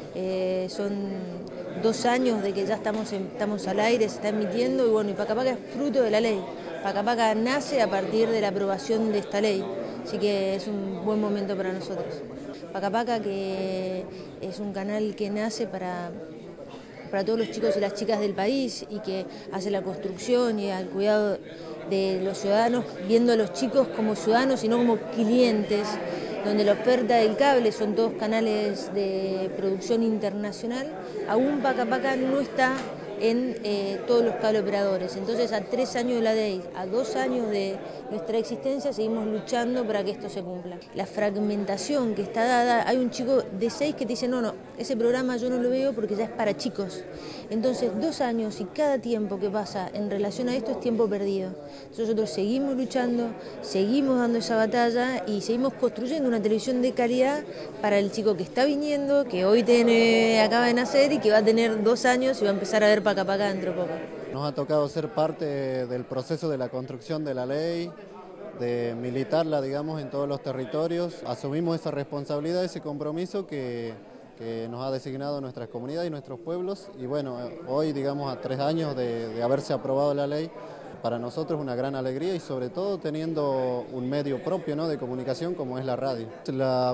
Son 2 años de que ya estamos al aire, se está emitiendo, y bueno, y Paca Paca es fruto de la ley. Paca Paca nace a partir de la aprobación de esta ley, así que es un buen momento para nosotros. Paca Paca, que es un canal que nace para todos los chicos y las chicas del país y que hace la construcción y el cuidado de los ciudadanos, viendo a los chicos como ciudadanos y no como clientes, donde la oferta del cable son todos canales de producción internacional. Aún Paca Paca no está en todos los cable operadores. Entonces, a 3 años de la ley, a 2 años de nuestra existencia, seguimos luchando para que esto se cumpla. La fragmentación que está dada, hay un chico de 6 que te dice, no, ese programa yo no lo veo porque ya es para chicos. Entonces, 2 años y cada tiempo que pasa en relación a esto es tiempo perdido. Entonces, nosotros seguimos luchando, seguimos dando esa batalla y seguimos construyendo una televisión de calidad para el chico que está viniendo, que hoy acaba de nacer y que va a tener 2 años y va a empezar a ver Paca Paca dentro de poco. Nos ha tocado ser parte del proceso de la construcción de la ley, de militarla, digamos, en todos los territorios. Asumimos esa responsabilidad, ese compromiso que nos ha designado nuestras comunidades y nuestros pueblos. Y bueno, hoy, digamos, a 3 años de haberse aprobado la ley, para nosotros es una gran alegría y sobre todo teniendo un medio propio, ¿no?, de comunicación como es la radio. La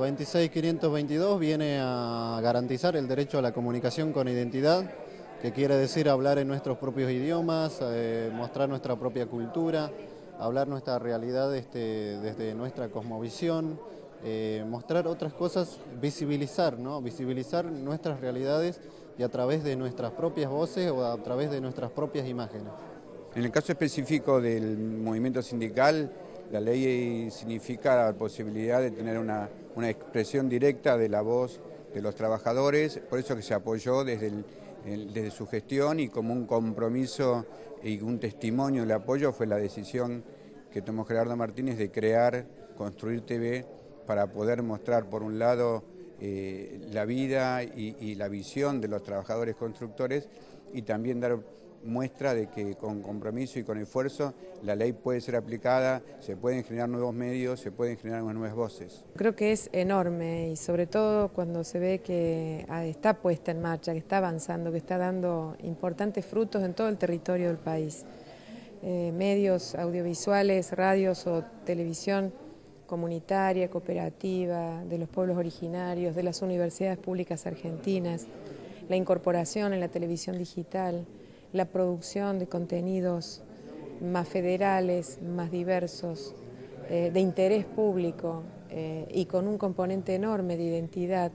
26522 viene a garantizar el derecho a la comunicación con identidad, que quiere decir hablar en nuestros propios idiomas, mostrar nuestra propia cultura, hablar nuestra realidad desde nuestra cosmovisión, mostrar otras cosas, visibilizar, ¿no? Visibilizar nuestras realidades y a través de nuestras propias voces o a través de nuestras propias imágenes. En el caso específico del movimiento sindical, la ley significa la posibilidad de tener una expresión directa de la voz de los trabajadores, por eso que se apoyó desde su gestión, y como un compromiso y un testimonio de apoyo fue la decisión que tomó Gerardo Martínez de crear Construir TV para poder mostrar por un lado la vida y la visión de los trabajadores constructores, y también dar muestra de que con compromiso y con esfuerzo la ley puede ser aplicada, se pueden generar nuevos medios, se pueden generar nuevas voces. Creo que es enorme, y sobre todo cuando se ve que está puesta en marcha, que está avanzando, que está dando importantes frutos en todo el territorio del país. Medios audiovisuales, radios o televisión comunitaria, cooperativa, de los pueblos originarios, de las universidades públicas argentinas, la incorporación en la televisión digital, la producción de contenidos más federales, más diversos, de interés público y con un componente enorme de identidad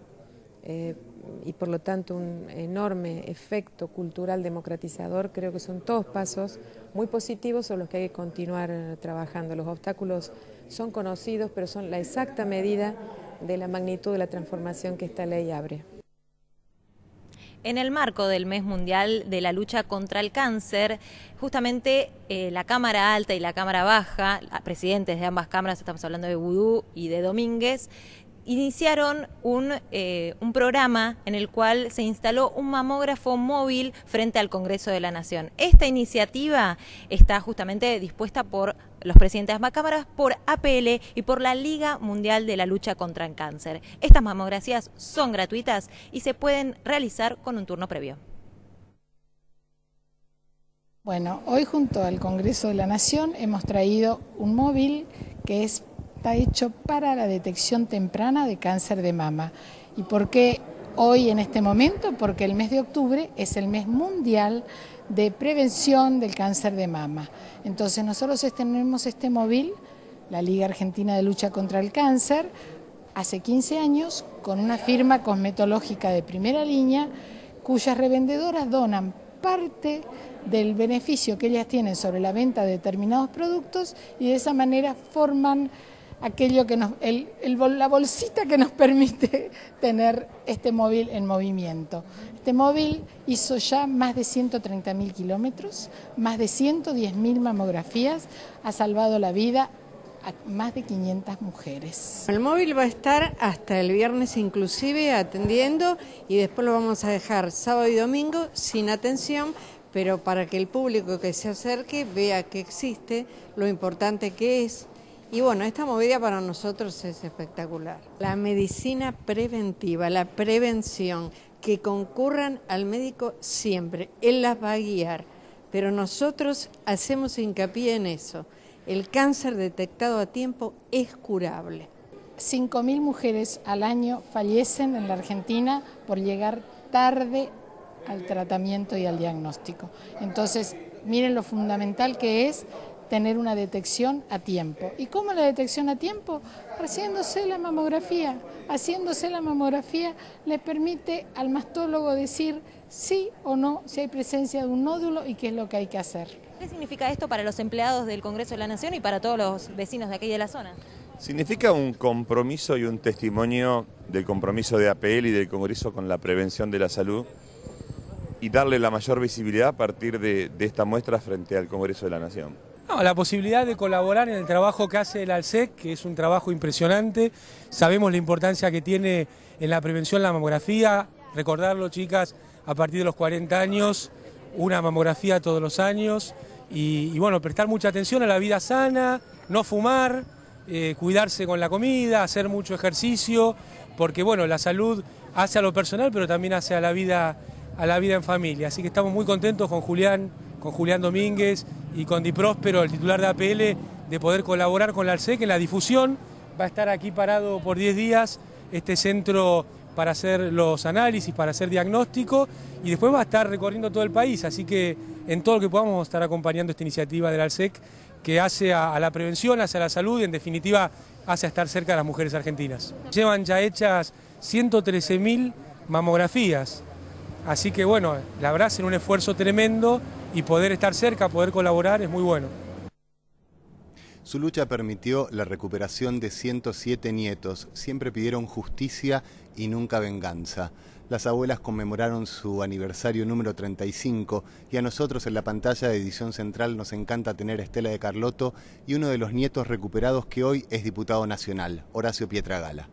y por lo tanto un enorme efecto cultural democratizador. Creo que son todos pasos muy positivos sobre los que hay que continuar trabajando. Los obstáculos son conocidos, pero son la exacta medida de la magnitud de la transformación que esta ley abre. En el marco del Mes Mundial de la Lucha contra el Cáncer, justamente la Cámara Alta y la Cámara Baja, presidentes de ambas cámaras, estamos hablando de Vudú y de Domínguez, iniciaron un programa en el cual se instaló un mamógrafo móvil frente al Congreso de la Nación. Esta iniciativa está justamente dispuesta por los presidentes de ambas cámaras, por APL y por la Liga Mundial de la Lucha contra el Cáncer. Estas mamografías son gratuitas y se pueden realizar con un turno previo. Bueno, hoy junto al Congreso de la Nación hemos traído un móvil que está hecho para la detección temprana de cáncer de mama. ¿Y por qué hoy en este momento? Porque el mes de octubre es el mes mundial de prevención del cáncer de mama. Entonces nosotros tenemos este móvil, la Liga Argentina de Lucha contra el Cáncer, hace 15 años con una firma cosmetológica de primera línea cuyas revendedoras donan parte del beneficio que ellas tienen sobre la venta de determinados productos y de esa manera forman aquello que la bolsita que nos permite tener este móvil en movimiento. Este móvil hizo ya más de 130.000 kilómetros, más de 110.000 mamografías, ha salvado la vida a más de 500 mujeres. El móvil va a estar hasta el viernes inclusive atendiendo y después lo vamos a dejar sábado y domingo sin atención, pero para que el público que se acerque vea que existe, lo importante que es. Y bueno, esta movida para nosotros es espectacular. La medicina preventiva, la prevención, que concurran al médico siempre, él las va a guiar, pero nosotros hacemos hincapié en eso. El cáncer detectado a tiempo es curable. 5.000 mujeres al año fallecen en la Argentina por llegar tarde al tratamiento y al diagnóstico. Entonces, miren lo fundamental que es tener una detección a tiempo. ¿Y cómo la detección a tiempo? Haciéndose la mamografía. Haciéndose la mamografía le permite al mastólogo decir sí o no, si hay presencia de un nódulo y qué es lo que hay que hacer. ¿Qué significa esto para los empleados del Congreso de la Nación y para todos los vecinos de aquí de la zona? Significa un compromiso y un testimonio del compromiso de APL y del Congreso con la prevención de la salud y darle la mayor visibilidad a partir de esta muestra frente al Congreso de la Nación. No, la posibilidad de colaborar en el trabajo que hace el ALSEC, que es un trabajo impresionante. Sabemos la importancia que tiene en la prevención la mamografía. Recordarlo, chicas, a partir de los 40 años, una mamografía todos los años. Y bueno, prestar mucha atención a la vida sana, no fumar, cuidarse con la comida, hacer mucho ejercicio, porque bueno, la salud hace a lo personal, pero también hace a la vida en familia. Así que estamos muy contentos con Julián Domínguez y con Di Próspero, el titular de APL, de poder colaborar con la ALSEC en la difusión. Va a estar aquí parado por 10 días este centro para hacer los análisis, para hacer diagnóstico, y después va a estar recorriendo todo el país. Así que en todo lo que podamos vamos a estar acompañando esta iniciativa del ALSEC, que hace a la prevención, hace a la salud y en definitiva hace a estar cerca de las mujeres argentinas. Llevan ya hechas 113.000 mamografías. Así que bueno, la verdad es un esfuerzo tremendo y poder estar cerca, poder colaborar es muy bueno. Su lucha permitió la recuperación de 107 nietos. Siempre pidieron justicia y nunca venganza. Las abuelas conmemoraron su aniversario número 35 y a nosotros en la pantalla de Edición Central nos encanta tener a Estela de Carlotto y uno de los nietos recuperados que hoy es diputado nacional, Horacio Pietragala.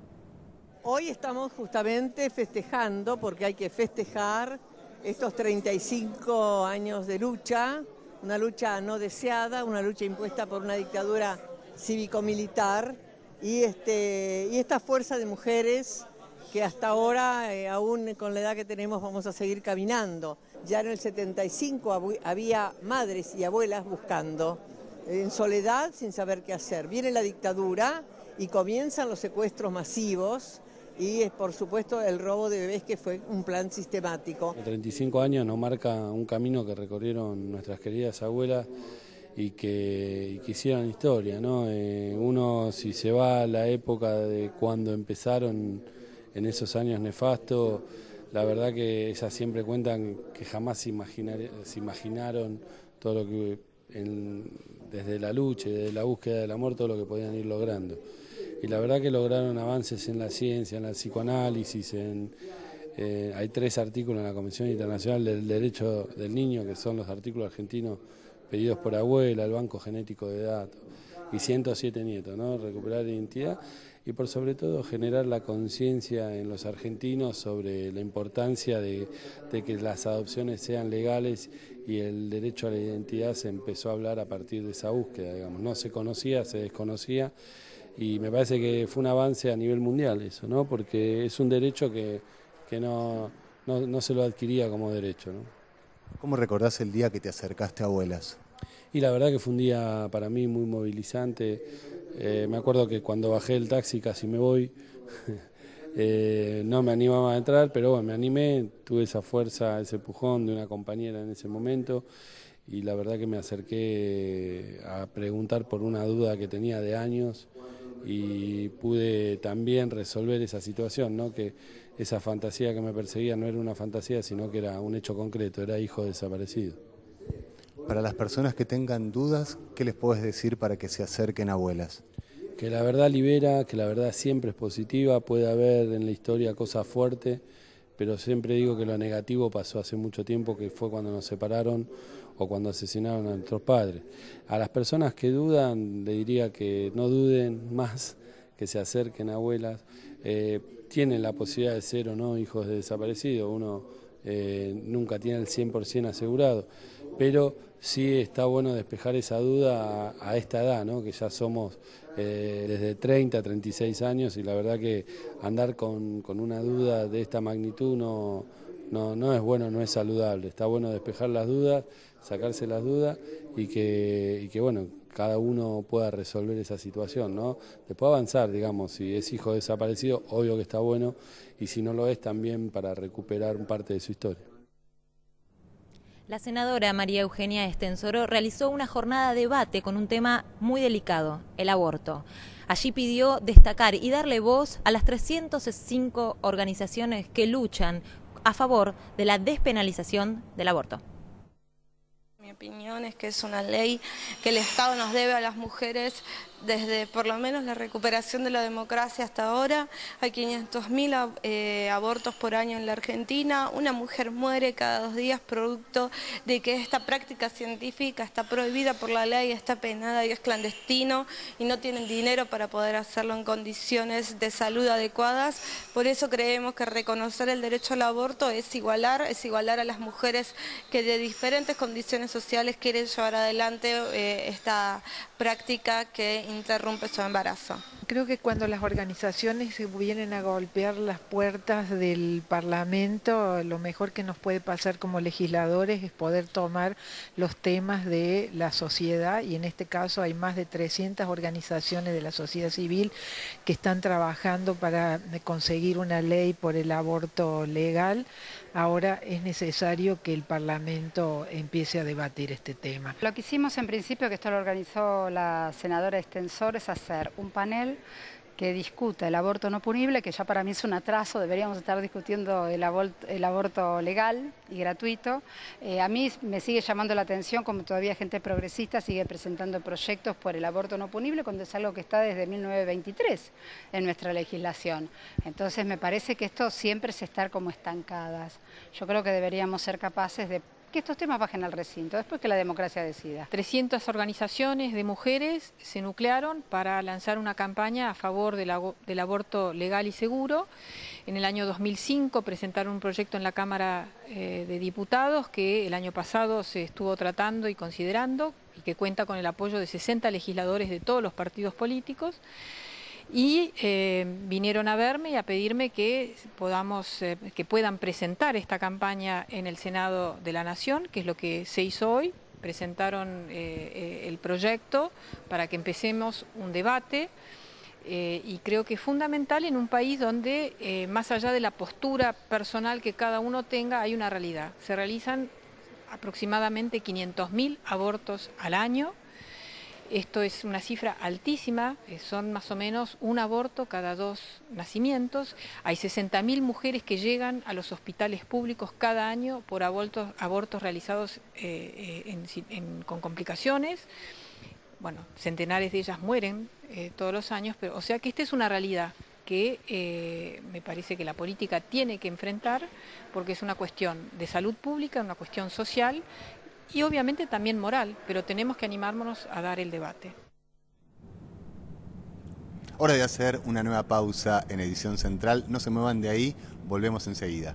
Hoy estamos justamente festejando, porque hay que festejar estos 35 años de lucha, una lucha no deseada, una lucha impuesta por una dictadura cívico-militar y esta fuerza de mujeres que hasta ahora, aún con la edad que tenemos, vamos a seguir caminando. Ya en el 75 había madres y abuelas buscando, en soledad, sin saber qué hacer. Viene la dictadura y comienzan los secuestros masivos, y por supuesto el robo de bebés, que fue un plan sistemático. 35 años nos marca un camino que recorrieron nuestras queridas abuelas y que hicieron historia, ¿no? Uno, si se va a la época de cuando empezaron en esos años nefastos, la verdad que ellas siempre cuentan que jamás se imaginaron todo lo que desde la lucha y desde la búsqueda del amor, todo lo que podían ir logrando. Y la verdad que lograron avances en la ciencia, en el psicoanálisis, en Hay 3 artículos en la Convención Internacional del Derecho del Niño, que son los artículos argentinos pedidos por abuela, el banco genético de datos, y 107 nietos, ¿no? Recuperar la identidad y por sobre todo generar la conciencia en los argentinos sobre la importancia de que las adopciones sean legales, y el derecho a la identidad se empezó a hablar a partir de esa búsqueda, digamos. No se conocía, se desconocía, y me parece que fue un avance a nivel mundial eso, ¿no? Porque es un derecho que no se lo adquiría como derecho, ¿no? ¿Cómo recordás el día que te acercaste a Abuelas? Y la verdad que fue un día para mí muy movilizante. Me acuerdo que cuando bajé el taxi casi me voy, no me animaba a entrar, pero bueno, me animé, tuve esa fuerza, ese empujón de una compañera en ese momento, y la verdad que me acerqué a preguntar por una duda que tenía de años, y pude también resolver esa situación, ¿no? Que esa fantasía que me perseguía no era una fantasía, sino que era un hecho concreto, era hijo desaparecido. Para las personas que tengan dudas, ¿qué les puedes decir para que se acerquen a Abuelas? Que la verdad libera, que la verdad siempre es positiva, puede haber en la historia cosas fuertes, pero siempre digo que lo negativo pasó hace mucho tiempo, que fue cuando nos separaron o cuando asesinaron a nuestros padres. A las personas que dudan, le diría que no duden más, que se acerquen a Abuelas. Tienen la posibilidad de ser o no hijos de desaparecidos, uno nunca tiene el 100% asegurado, pero sí está bueno despejar esa duda a esta edad, ¿no? Que ya somos desde 30 a 36 años, y la verdad que andar con una duda de esta magnitud no es bueno, no es saludable. Está bueno despejar las dudas, sacarse las dudas, y que bueno, cada uno pueda resolver esa situación, ¿no? Después avanzar, digamos, si es hijo desaparecido, obvio que está bueno, y si no lo es, también para recuperar parte de su historia. La senadora María Eugenia Estensoro realizó una jornada de debate con un tema muy delicado, el aborto. Allí pidió destacar y darle voz a las 305 organizaciones que luchan a favor de la despenalización del aborto. Mi opinión es que es una ley que el Estado nos debe a las mujeres desde por lo menos la recuperación de la democracia hasta ahora. Hay 500.000 abortos por año en la Argentina. Una mujer muere cada 2 días producto de que esta práctica científica está prohibida por la ley, está penada y es clandestino, y no tienen dinero para poder hacerlo en condiciones de salud adecuadas. Por eso creemos que reconocer el derecho al aborto es igualar a las mujeres que de diferentes condiciones sociales quieren llevar adelante esta práctica que interrumpe su embarazo. Creo que cuando las organizaciones vienen a golpear las puertas del Parlamento, lo mejor que nos puede pasar como legisladores es poder tomar los temas de la sociedad, y en este caso hay más de 300 organizaciones de la sociedad civil que están trabajando para conseguir una ley por el aborto legal. Ahora es necesario que el Parlamento empiece a debatir este tema. Lo que hicimos en principio, que esto lo organizó la senadora Estensoro, es hacer un panel que discuta el aborto no punible, que ya para mí es un atraso, deberíamos estar discutiendo el aborto legal y gratuito. A mí me sigue llamando la atención como todavía gente progresista sigue presentando proyectos por el aborto no punible, cuando es algo que está desde 1923 en nuestra legislación. Entonces me parece que esto siempre es estar como estancadas. Yo creo que deberíamos ser capaces de que estos temas bajen al recinto, después que la democracia decida. 300 organizaciones de mujeres se nuclearon para lanzar una campaña a favor del aborto legal y seguro. En el año 2005 presentaron un proyecto en la Cámara de Diputados que el año pasado se estuvo tratando y considerando, y que cuenta con el apoyo de 60 legisladores de todos los partidos políticos. Y vinieron a verme y a pedirme que puedan presentar esta campaña en el Senado de la Nación, que es lo que se hizo hoy. Presentaron el proyecto para que empecemos un debate, y creo que es fundamental en un país donde, más allá de la postura personal que cada uno tenga, hay una realidad. Se realizan aproximadamente 500.000 abortos al año. Esto es una cifra altísima, son más o menos un aborto cada 2 nacimientos. Hay 60.000 mujeres que llegan a los hospitales públicos cada año por abortos realizados con complicaciones. Bueno, centenares de ellas mueren todos los años, o sea que esta es una realidad. que me parece que la política tiene que enfrentar, porque es una cuestión de salud pública, una cuestión social y obviamente también moral, pero tenemos que animarnos a dar el debate. Hora de hacer una nueva pausa en Edición Central. No se muevan de ahí, volvemos enseguida.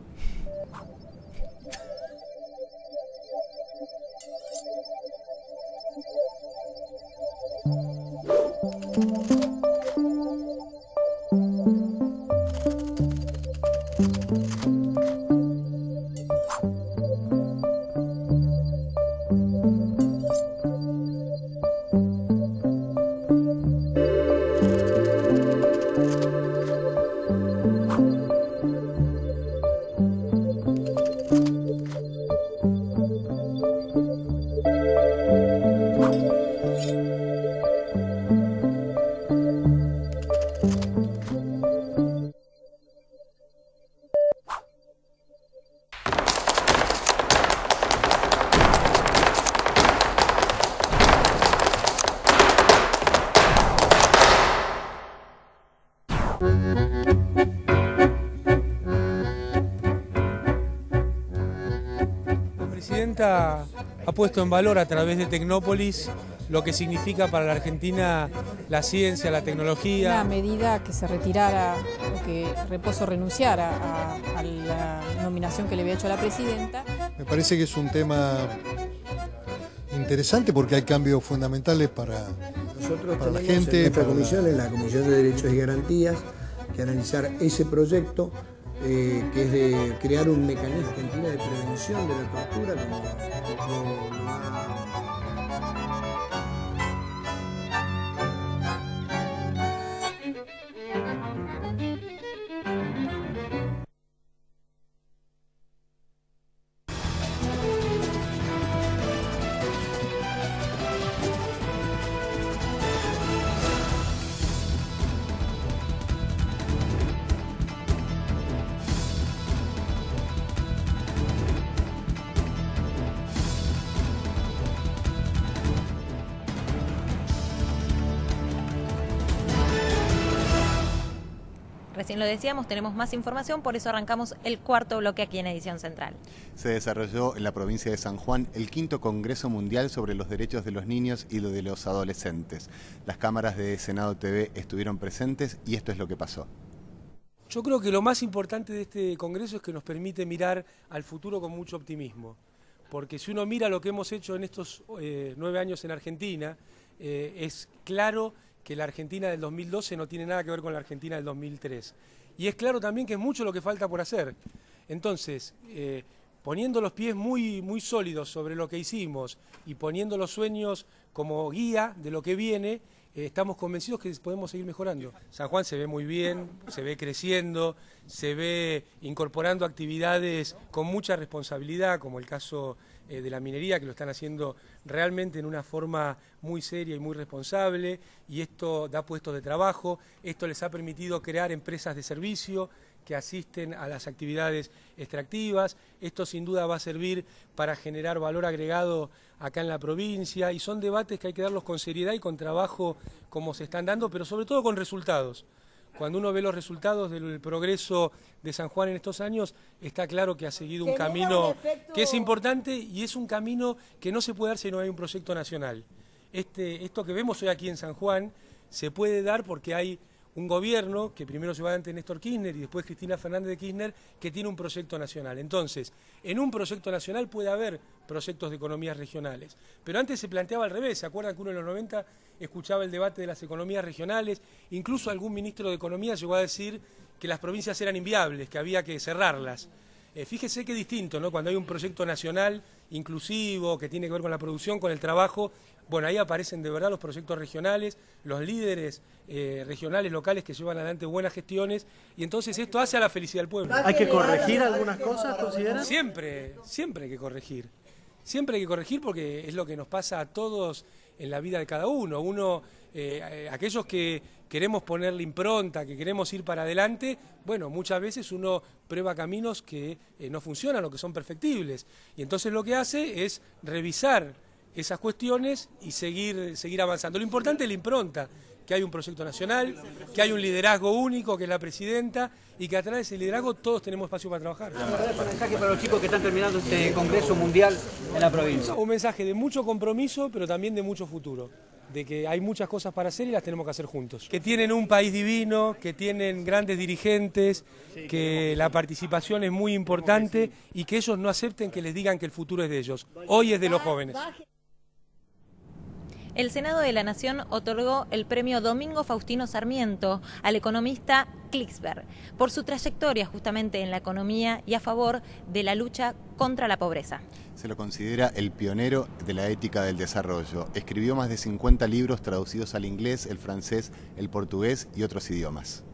Ha puesto en valor a través de Tecnópolis lo que significa para la Argentina la ciencia, la tecnología. Una medida que se retirara o que Reposo renunciara a la nominación que le había hecho a la presidenta. Me parece que es un tema interesante porque hay cambios fundamentales para la gente. Nuestra comisión es la Comisión de Derechos y Garantías, que analizar ese proyecto. Que es de crear un mecanismo argentino de prevención de la tortura, como Recién lo decíamos, tenemos más información, por eso arrancamos el cuarto bloque aquí en Edición Central. Se desarrolló en la provincia de San Juan el 5º Congreso Mundial sobre los Derechos de los Niños y de los Adolescentes. Las cámaras de Senado TV estuvieron presentes y esto es lo que pasó. Yo creo que lo más importante de este Congreso es que nos permite mirar al futuro con mucho optimismo. Porque si uno mira lo que hemos hecho en estos 9 años en Argentina, es claro que la Argentina del 2012 no tiene nada que ver con la Argentina del 2003. Y es claro también que es mucho lo que falta por hacer. Entonces, poniendo los pies muy sólidos sobre lo que hicimos y poniendo los sueños como guía de lo que viene, estamos convencidos que podemos seguir mejorando. San Juan se ve muy bien, se ve creciendo, se ve incorporando actividades con mucha responsabilidad, como el caso de la minería, que lo están haciendo realmente en una forma muy seria y muy responsable, y esto da puestos de trabajo, esto les ha permitido crear empresas de servicio que asisten a las actividades extractivas, esto sin duda va a servir para generar valor agregado acá en la provincia, y son debates que hay que darlos con seriedad y con trabajo como se están dando, pero sobre todo con resultados. Cuando uno ve los resultados del progreso de San Juan en estos años, está claro que ha seguido un camino que es importante y es un camino que no se puede dar si no hay un proyecto nacional. Esto que vemos hoy aquí en San Juan se puede dar porque hay un gobierno que primero llevó adelante Néstor Kirchner y después Cristina Fernández de Kirchner, que tiene un proyecto nacional. Entonces, en un proyecto nacional puede haber proyectos de economías regionales. Pero antes se planteaba al revés. ¿Se acuerdan que uno en los 90 escuchaba el debate de las economías regionales? Incluso algún ministro de Economía llegó a decir que las provincias eran inviables, que había que cerrarlas. Fíjese qué distinto, ¿no? Cuando hay un proyecto nacional inclusivo, que tiene que ver con la producción, con el trabajo, bueno, ahí aparecen de verdad los proyectos regionales, los líderes regionales, locales que llevan adelante buenas gestiones, y entonces esto hace a la felicidad del pueblo. ¿Hay que corregir algunas cosas, consideran? Siempre hay que corregir. Siempre hay que corregir porque es lo que nos pasa a todos en la vida de cada uno. Aquellos que queremos ponerle impronta, que queremos ir para adelante, bueno, muchas veces uno prueba caminos que no funcionan o que son perfectibles. Y entonces lo que hace es revisar esas cuestiones y seguir avanzando. Lo importante es la impronta, que que hay un proyecto nacional, que hay un liderazgo único, que es la presidenta, y que a través de ese liderazgo todos tenemos espacio para trabajar. Un mensaje para los chicos que están terminando este Congreso Mundial en la provincia. Un mensaje de mucho compromiso, pero también de mucho futuro. De que hay muchas cosas para hacer y las tenemos que hacer juntos. Que tienen un país divino, que tienen grandes dirigentes, que la participación es muy importante y que ellos no acepten que les digan que el futuro es de ellos. Hoy es de los jóvenes. El Senado de la Nación otorgó el premio Domingo Faustino Sarmiento al economista Klicksberg por su trayectoria justamente en la economía y a favor de la lucha contra la pobreza. Se lo considera el pionero de la ética del desarrollo. Escribió más de 50 libros traducidos al inglés, el francés, el portugués y otros idiomas.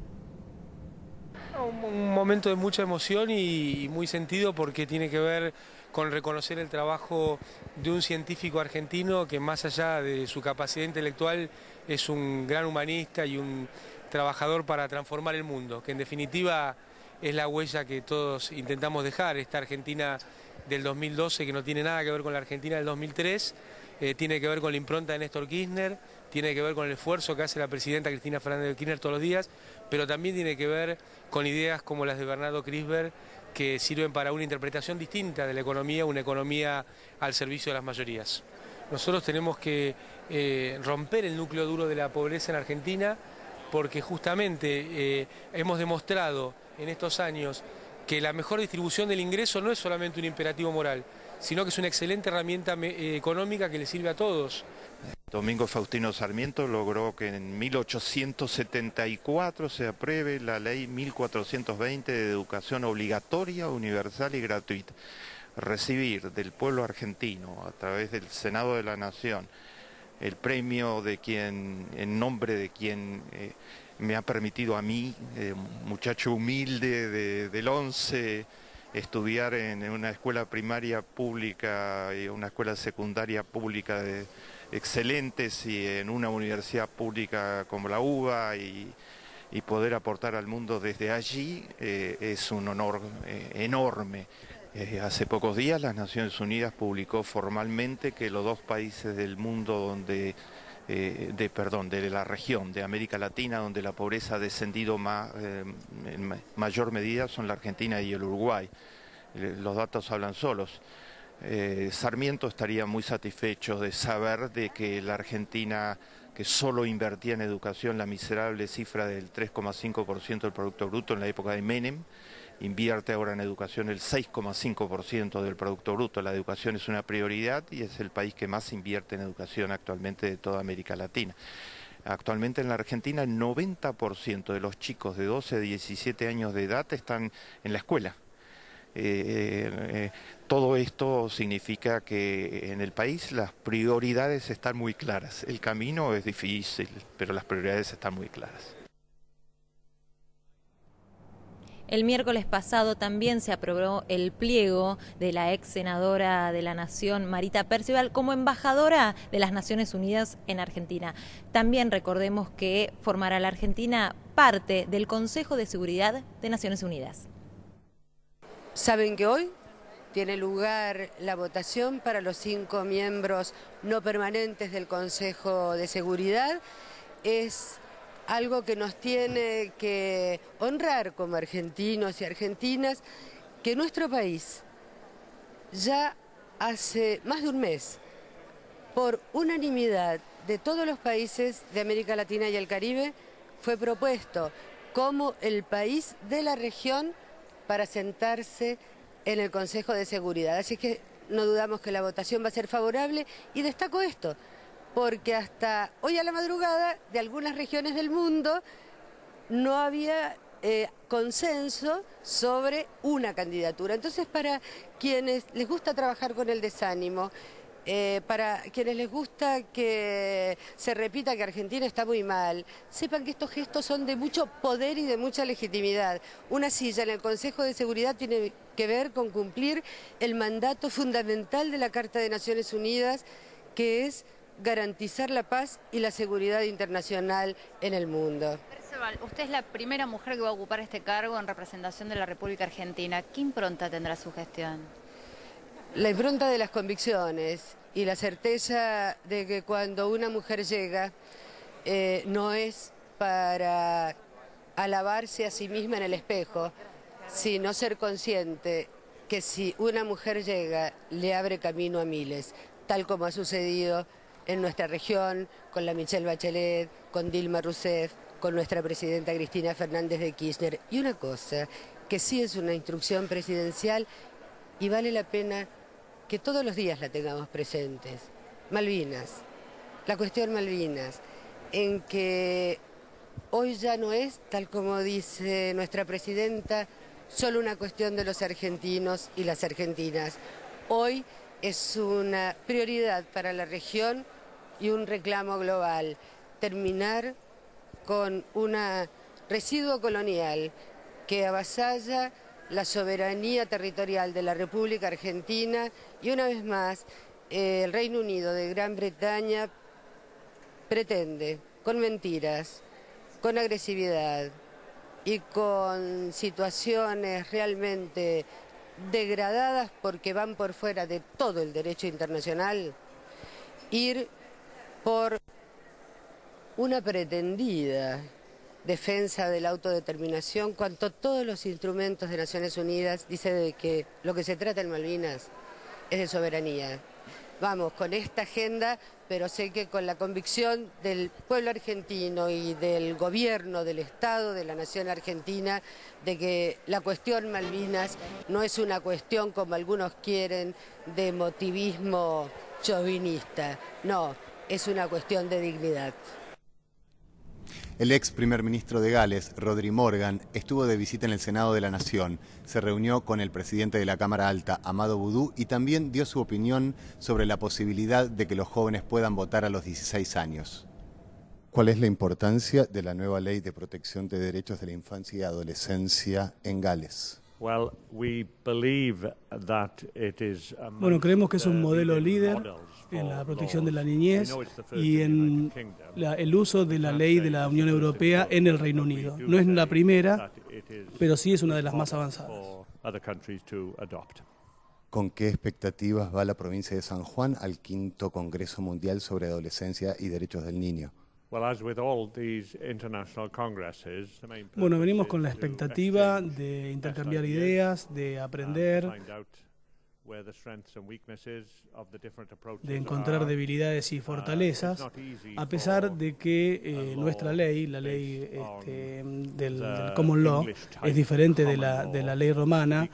Un momento de mucha emoción y muy sentido porque tiene que ver con reconocer el trabajo de un científico argentino que más allá de su capacidad intelectual es un gran humanista y un trabajador para transformar el mundo, que en definitiva es la huella que todos intentamos dejar. Esta Argentina del 2012 que no tiene nada que ver con la Argentina del 2003, tiene que ver con la impronta de Néstor Kirchner, tiene que ver con el esfuerzo que hace la presidenta Cristina Fernández de Kirchner todos los días, pero también tiene que ver con ideas como las de Bernardo Klicksberg, que sirven para una interpretación distinta de la economía, una economía al servicio de las mayorías. Nosotros tenemos que romper el núcleo duro de la pobreza en Argentina porque justamente hemos demostrado en estos años que la mejor distribución del ingreso no es solamente un imperativo moral, sino que es una excelente herramienta económica que le sirve a todos. Domingo Faustino Sarmiento logró que en 1874 se apruebe la ley 1420 de educación obligatoria, universal y gratuita. Recibir del pueblo argentino a través del Senado de la Nación el premio de quien, en nombre de quien me ha permitido a mí, muchacho humilde del 11, estudiar en una escuela primaria pública y una escuela secundaria pública excelentes y en una universidad pública como la UBA y poder aportar al mundo desde allí es un honor enorme. Hace pocos días las Naciones Unidas publicó formalmente que los dos países del mundo de la región de América Latina donde la pobreza ha descendido en mayor medida son la Argentina y el Uruguay. Los datos hablan solos. Sarmiento estaría muy satisfecho de saber de que la Argentina, que solo invertía en educación la miserable cifra del 3,5% del Producto Bruto en la época de Menem, invierte ahora en educación el 6,5% del Producto Bruto. La educación es una prioridad y es el país que más invierte en educación actualmente de toda América Latina. Actualmente en la Argentina el 90% de los chicos de 12 a 17 años de edad están en la escuela. Todo esto significa que en el país las prioridades están muy claras. El camino es difícil, pero las prioridades están muy claras. El miércoles pasado también se aprobó el pliego de la ex senadora de la Nación, Marita Percival, como embajadora de las Naciones Unidas en Argentina. También recordemos que formará la Argentina parte del Consejo de Seguridad de Naciones Unidas. Saben que hoy tiene lugar la votación para los 5 miembros no permanentes del Consejo de Seguridad. Es algo que nos tiene que honrar como argentinos y argentinas, que nuestro país ya hace más de un mes, por unanimidad de todos los países de América Latina y el Caribe, fue propuesto como el país de la región para sentarse en el Consejo de Seguridad. Así que no dudamos que la votación va a ser favorable y destaco esto, porque hasta hoy a la madrugada de algunas regiones del mundo no había consenso sobre una candidatura. Entonces, para quienes les gusta trabajar con el desánimo, para quienes les gusta que se repita que Argentina está muy mal, sepan que estos gestos son de mucho poder y de mucha legitimidad. Una silla en el Consejo de Seguridad tiene que ver con cumplir el mandato fundamental de la Carta de Naciones Unidas, que es garantizar la paz y la seguridad internacional en el mundo. Percival, usted es la primera mujer que va a ocupar este cargo en representación de la República Argentina. ¿Qué impronta tendrá su gestión? La impronta de las convicciones y la certeza de que cuando una mujer llega no es para alabarse a sí misma en el espejo, sino ser consciente que si una mujer llega, le abre camino a miles, tal como ha sucedido en nuestra región, con la Michelle Bachelet, con Dilma Rousseff, con nuestra presidenta Cristina Fernández de Kirchner. Y una cosa, que sí es una instrucción presidencial y vale la pena que todos los días la tengamos presentes. Malvinas, la cuestión Malvinas, en que hoy ya no es, tal como dice nuestra presidenta, solo una cuestión de los argentinos y las argentinas. Hoy es una prioridad para la región y un reclamo global. Terminar con un residuo colonial que avasalla la soberanía territorial de la República Argentina y una vez más el Reino Unido de Gran Bretaña pretende, con mentiras, con agresividad y con situaciones realmente degradadas porque van por fuera de todo el derecho internacional, ir por una pretendida defensa de la autodeterminación, cuando todos los instrumentos de Naciones Unidas dicen de que lo que se trata en Malvinas es de soberanía. Vamos con esta agenda, pero sé que con la convicción del pueblo argentino y del gobierno, del Estado, de la nación argentina, de que la cuestión Malvinas no es una cuestión, como algunos quieren, de emotivismo chauvinista. No, es una cuestión de dignidad. El ex primer ministro de Gales, Rodri Morgan, estuvo de visita en el Senado de la Nación. Se reunió con el presidente de la Cámara Alta, Amado Boudou, y también dio su opinión sobre la posibilidad de que los jóvenes puedan votar a los 16 años. ¿Cuál es la importancia de la nueva ley de protección de derechos de la infancia y adolescencia en Gales? Bueno, creemos que es un modelo líder en la protección de la niñez y en el uso de la ley de la Unión Europea en el Reino Unido. No es la primera, pero sí es una de las más avanzadas. ¿Con qué expectativas va la provincia de San Juan al 5º Congreso Mundial sobre Adolescencia y Derechos del Niño? Bueno, venimos con la expectativa de intercambiar ideas, de aprender, de encontrar debilidades y fortalezas, a pesar de que nuestra ley, la ley del Common Law, es diferente de la ley romana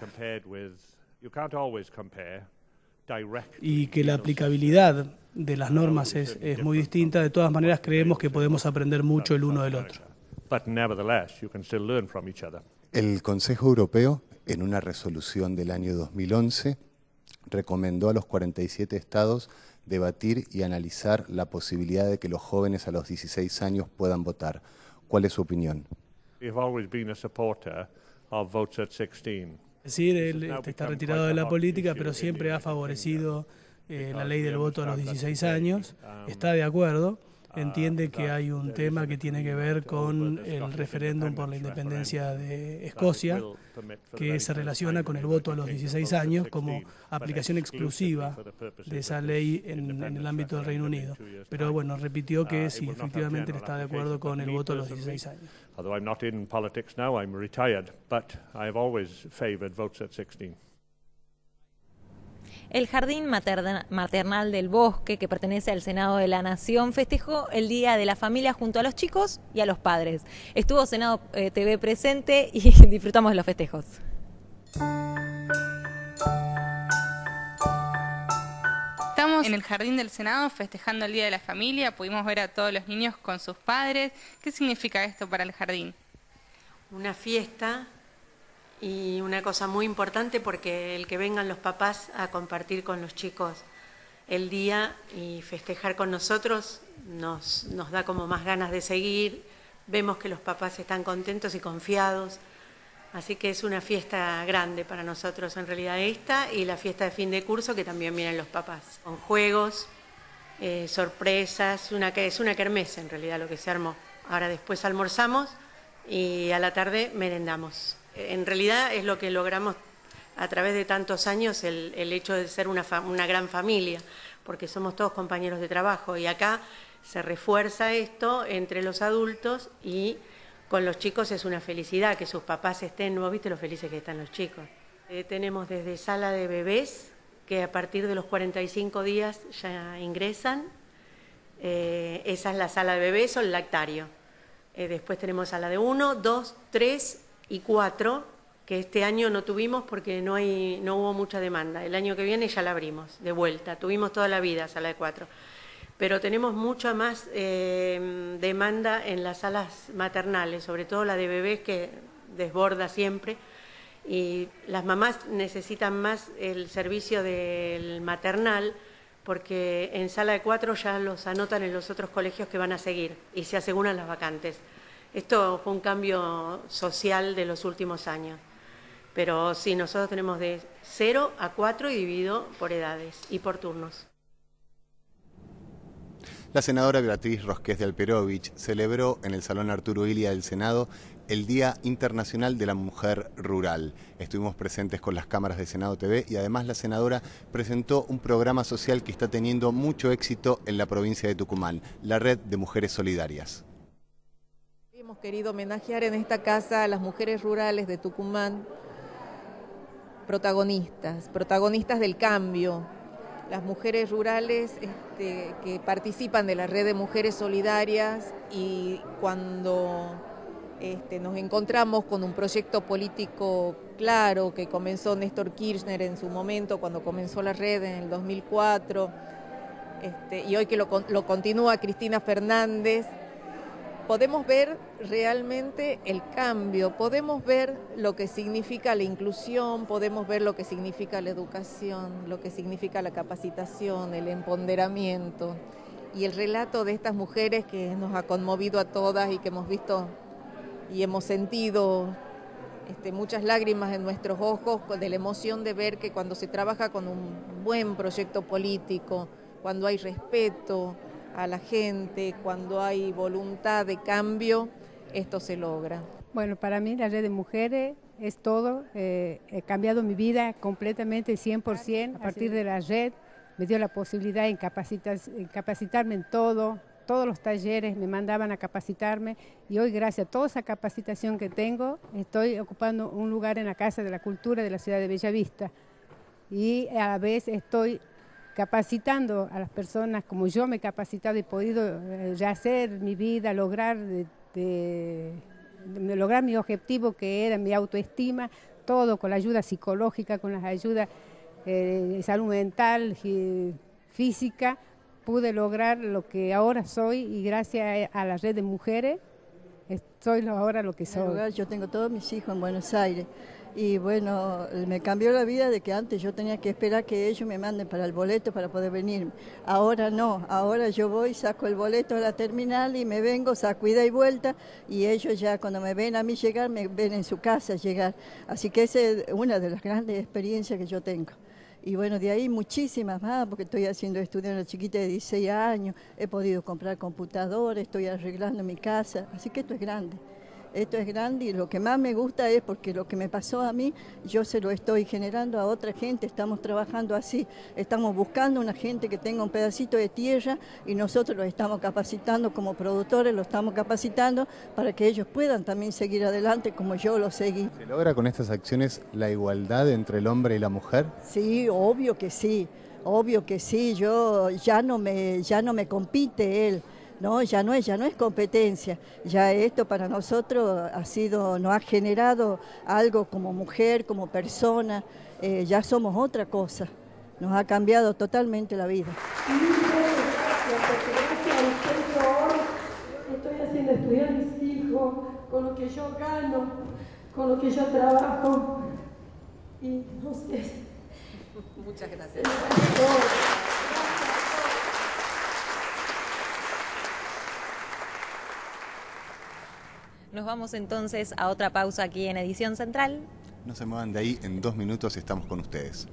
y que la aplicabilidad de las normas es muy distinta. De todas maneras, creemos que podemos aprender mucho el uno del otro. El Consejo Europeo, en una resolución del año 2011, recomendó a los 47 estados debatir y analizar la posibilidad de que los jóvenes a los 16 años puedan votar. ¿Cuál es su opinión? Es decir, él está retirado de la política, pero siempre ha favorecido la ley del voto a los 16 años, está de acuerdo, entiende que hay un tema que tiene que ver con el referéndum por la independencia de Escocia, que se relaciona con el voto a los 16 años como aplicación exclusiva de esa ley en el ámbito del Reino Unido. Pero bueno, repitió que sí, efectivamente él está de acuerdo con el voto a los 16 años. El Jardín Maternal del Bosque, que pertenece al Senado de la Nación, festejó el Día de la Familia junto a los chicos y a los padres. Estuvo Senado TV presente y disfrutamos de los festejos. Estamos en el Jardín del Senado festejando el Día de la Familia. Pudimos ver a todos los niños con sus padres. ¿Qué significa esto para el jardín? Una fiesta y una cosa muy importante, porque el que vengan los papás a compartir con los chicos el día y festejar con nosotros nos da como más ganas de seguir. Vemos que los papás están contentos y confiados, así que es una fiesta grande para nosotros en realidad esta, y la fiesta de fin de curso, que también vienen los papás, con juegos, sorpresas, es una kermés en realidad lo que se armó. Ahora después almorzamos y a la tarde merendamos. En realidad es lo que logramos a través de tantos años, el hecho de ser una gran familia, porque somos todos compañeros de trabajo, y acá se refuerza esto entre los adultos y con los chicos es una felicidad que sus papás estén, ¿no viste lo felices que están los chicos? Tenemos desde sala de bebés, que a partir de los 45 días ya ingresan, esa es la sala de bebés o el lactario. Después tenemos sala de 1, 2, 3 y 4, que este año no tuvimos porque no hubo mucha demanda. El año que viene ya la abrimos de vuelta, tuvimos toda la vida sala de 4. Pero tenemos mucha más demanda en las salas maternales, sobre todo la de bebés que desborda siempre, y las mamás necesitan más el servicio del maternal porque en sala de 4 ya los anotan en los otros colegios que van a seguir y se aseguran las vacantes. Esto fue un cambio social de los últimos años, pero sí, nosotros tenemos de 0 a 4 y dividido por edades y por turnos. La senadora Beatriz Rosqués de Alperovich celebró en el Salón Arturo Illia del Senado el Día Internacional de la Mujer Rural. Estuvimos presentes con las cámaras de Senado TV y además la senadora presentó un programa social que está teniendo mucho éxito en la provincia de Tucumán, la Red de Mujeres Solidarias. Hemos querido homenajear en esta casa a las mujeres rurales de Tucumán, protagonistas del cambio. Las mujeres rurales que participan de la Red de Mujeres Solidarias, y cuando nos encontramos con un proyecto político claro que comenzó Néstor Kirchner en su momento, cuando comenzó la red en el 2004, y hoy que lo continúa Cristina Fernández, podemos ver realmente el cambio, podemos ver lo que significa la inclusión, podemos ver lo que significa la educación, lo que significa la capacitación, el empoderamiento, y el relato de estas mujeres que nos ha conmovido a todas y que hemos visto y hemos sentido muchas lágrimas en nuestros ojos de la emoción de ver que cuando se trabaja con un buen proyecto político, cuando hay respeto a la gente, cuando hay voluntad de cambio, esto se logra. Bueno, para mí la Red de Mujeres es todo. He cambiado mi vida completamente, 100%. A partir de la red me dio la posibilidad de capacitarme en todo. Todos los talleres me mandaban a capacitarme y hoy, gracias a toda esa capacitación que tengo, estoy ocupando un lugar en la Casa de la Cultura de la ciudad de Bellavista. Y a la vez estoy capacitando a las personas como yo me he capacitado y podido rehacer mi vida, lograr mi objetivo, que era mi autoestima, todo con la ayuda psicológica, con las ayudas de salud mental, física, pude lograr lo que ahora soy, y gracias a la Red de Mujeres soy ahora lo que soy. Yo tengo todos mis hijos en Buenos Aires. Y bueno, me cambió la vida de que antes yo tenía que esperar que ellos me manden para el boleto para poder venir. Ahora no, ahora yo voy, saco el boleto a la terminal y me vengo, saco ida y vuelta, y ellos ya cuando me ven a mí llegar, me ven en su casa llegar. Así que esa es una de las grandes experiencias que yo tengo. Y bueno, de ahí muchísimas más, porque estoy haciendo estudiar a una chiquita de 16 años, he podido comprar computadores, estoy arreglando mi casa, así que esto es grande. Esto es grande, y lo que más me gusta es porque lo que me pasó a mí, yo se lo estoy generando a otra gente. Estamos trabajando así, estamos buscando una gente que tenga un pedacito de tierra y nosotros los estamos capacitando como productores, los estamos capacitando para que ellos puedan también seguir adelante como yo lo seguí. ¿Se logra con estas acciones la igualdad entre el hombre y la mujer? Sí, obvio que sí, yo ya no me compite él. No, ya no es competencia, ya esto para nosotros nos ha generado algo como mujer, como persona, ya somos otra cosa, nos ha cambiado totalmente la vida. Estoy haciendo estudiar a mis hijos, con lo que yo gano, con lo que yo trabajo, y no sé. Muchas gracias. Nos vamos entonces a otra pausa aquí en Edición Central. No se muevan de ahí, en 2 minutos estamos con ustedes.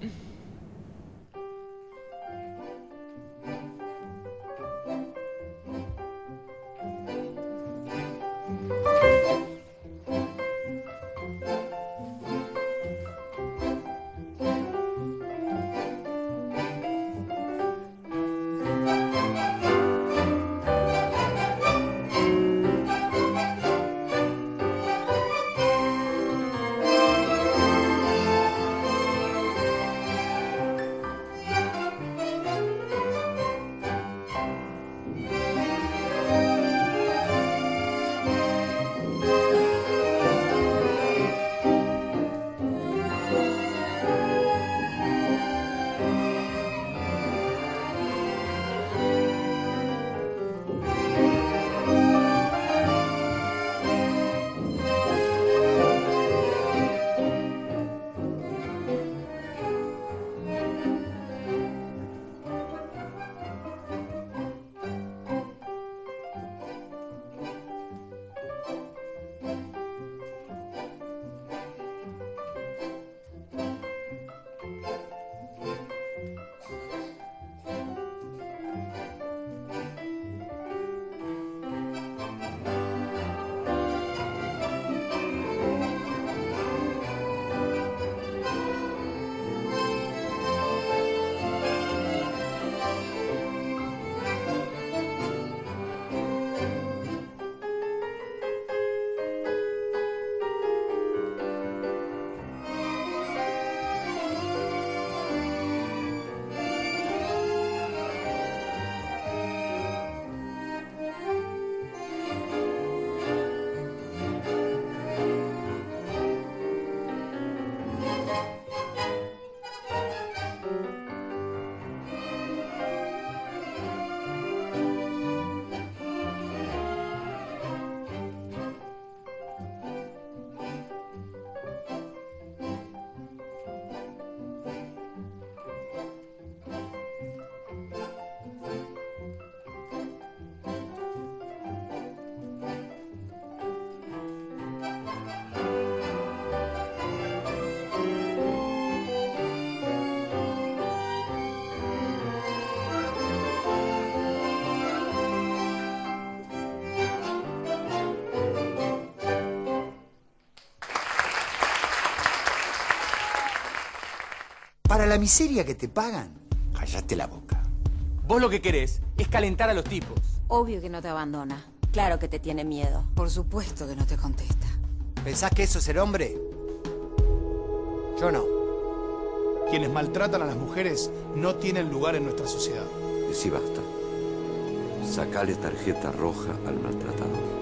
Para la miseria que te pagan, cállate la boca. Vos lo que querés es calentar a los tipos. Obvio que no te abandona. Claro que te tiene miedo. Por supuesto que no te contesta. ¿Pensás que eso es ser hombre? Yo no. Quienes maltratan a las mujeres no tienen lugar en nuestra sociedad. Decí basta. Sacale tarjeta roja al maltratador.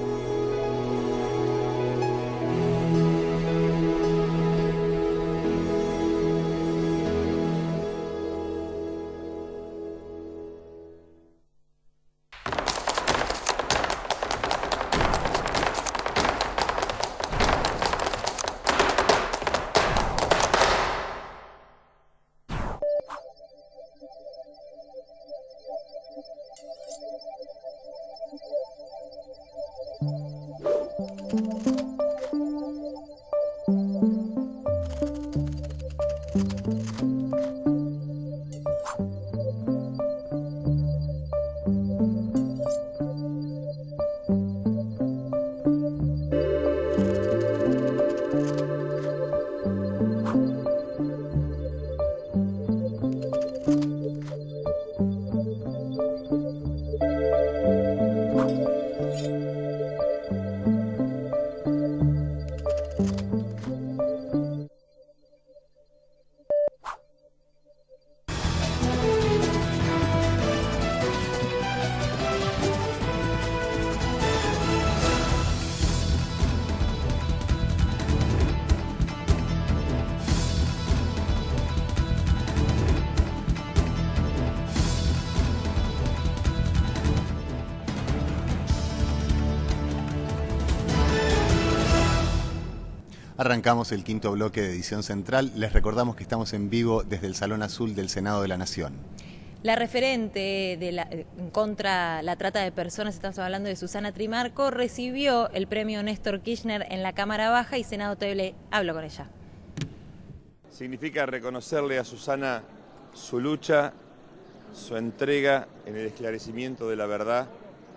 Arrancamos el quinto bloque de Edición Central. Les recordamos que estamos en vivo desde el Salón Azul del Senado de la Nación. La referente contra la trata de personas, estamos hablando de Susana Trimarco, recibió el premio Néstor Kirchner en la Cámara Baja y Senado TV habló con ella. Significa reconocerle a Susana su lucha, su entrega en el esclarecimiento de la verdad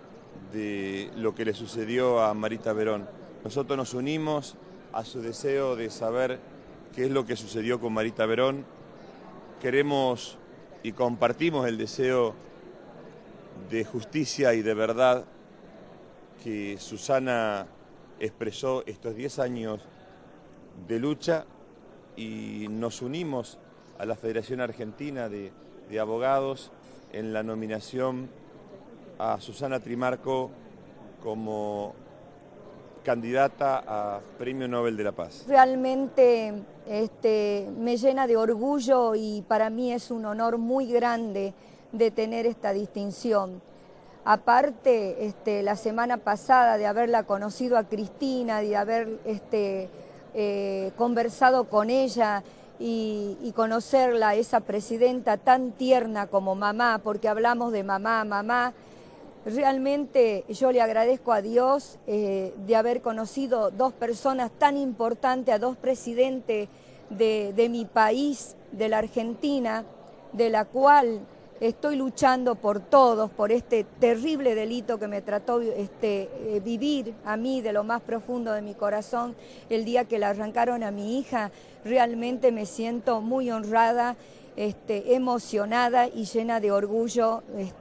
de lo que le sucedió a Marita Verón. Nosotros nos unimos a su deseo de saber qué es lo que sucedió con Marita Verón. Queremos y compartimos el deseo de justicia y de verdad que Susana expresó estos 10 años de lucha, y nos unimos a la Federación Argentina de Abogados en la nominación a Susana Trimarco como candidata a Premio Nobel de la Paz. Realmente me llena de orgullo y para mí es un honor muy grande de tener esta distinción. Aparte, la semana pasada de haberla conocido a Cristina, de haber conversado con ella y conocerla, esa presidenta tan tierna como mamá, porque hablamos de mamá, realmente yo le agradezco a Dios de haber conocido dos personas tan importantes, a dos presidentes de mi país, de la Argentina, de la cual estoy luchando por todos, por este terrible delito que me trató vivir a mí de lo más profundo de mi corazón. El día que le arrancaron a mi hija, realmente me siento muy honrada, emocionada y llena de orgullo.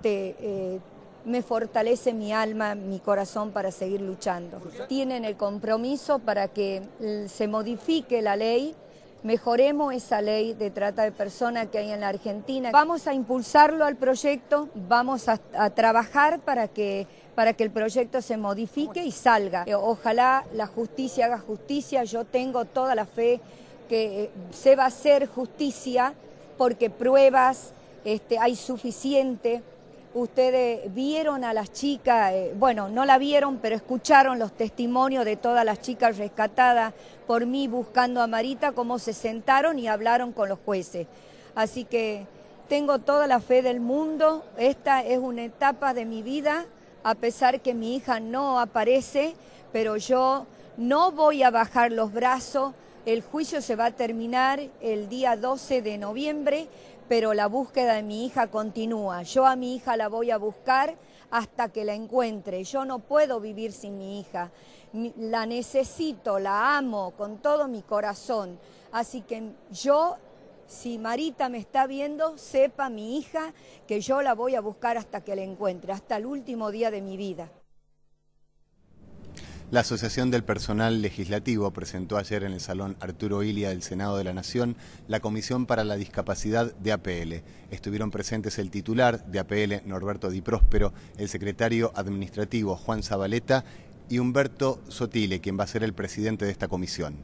Me fortalece mi alma, mi corazón para seguir luchando. Tienen el compromiso para que se modifique la ley, mejoremos esa ley de trata de personas que hay en la Argentina. Vamos a impulsarlo al proyecto, vamos a trabajar para que el proyecto se modifique y salga. Ojalá la justicia haga justicia, yo tengo toda la fe que se va a hacer justicia porque pruebas hay suficiente. Ustedes vieron a las chicas, bueno, no la vieron, pero escucharon los testimonios de todas las chicas rescatadas por mí buscando a Marita, cómo se sentaron y hablaron con los jueces. Así que tengo toda la fe del mundo, esta es una etapa de mi vida, a pesar que mi hija no aparece, pero yo no voy a bajar los brazos. El juicio se va a terminar el día 12 de noviembre, pero la búsqueda de mi hija continúa. Yo a mi hija la voy a buscar hasta que la encuentre. Yo no puedo vivir sin mi hija. La necesito, la amo con todo mi corazón. Así que yo Si Marita me está viendo, sepa mi hija que yo la voy a buscar hasta que la encuentre, hasta el último día de mi vida. La Asociación del Personal Legislativo presentó ayer en el Salón Arturo Illia del Senado de la Nación la Comisión para la Discapacidad de APL. Estuvieron presentes el titular de APL, Norberto Di Próspero, el secretario administrativo, Juan Zabaleta, y Humberto Sotile, quien va a ser el presidente de esta comisión.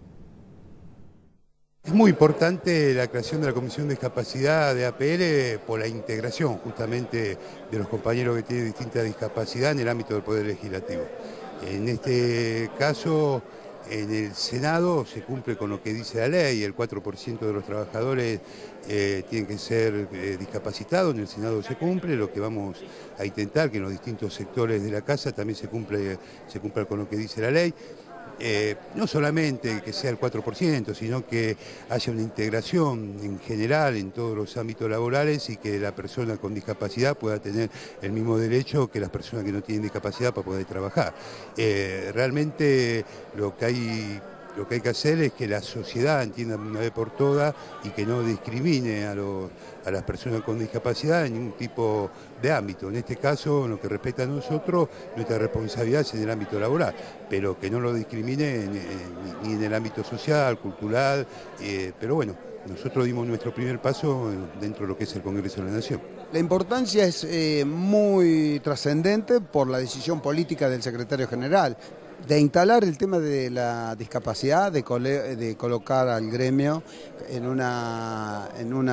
Es muy importante la creación de la Comisión de Discapacidad de APL por la integración justamente de los compañeros que tienen distinta discapacidad en el ámbito del Poder Legislativo. En este caso, en el Senado se cumple con lo que dice la ley, el 4% de los trabajadores tienen que ser discapacitados, en el Senado se cumple, lo que vamos a intentar que en los distintos sectores de la Casa también se cumpla con lo que dice la ley. No solamente que sea el 4%, sino que haya una integración en general en todos los ámbitos laborales y que la persona con discapacidad pueda tener el mismo derecho que las personas que no tienen discapacidad para poder trabajar. Realmente lo que hay que hacer es que la sociedad entienda una vez por todas y que no discrimine a las personas con discapacidad en ningún tipo de ámbito. En este caso, en lo que respecta a nosotros, nuestra responsabilidad es en el ámbito laboral, pero que no lo discrimine ni en el ámbito social, cultural, pero bueno, nosotros dimos nuestro primer paso dentro de lo que es el Congreso de la Nación. La importancia es muy trascendente por la decisión política del secretario general, de instalar el tema de la discapacidad, de colocar al gremio en una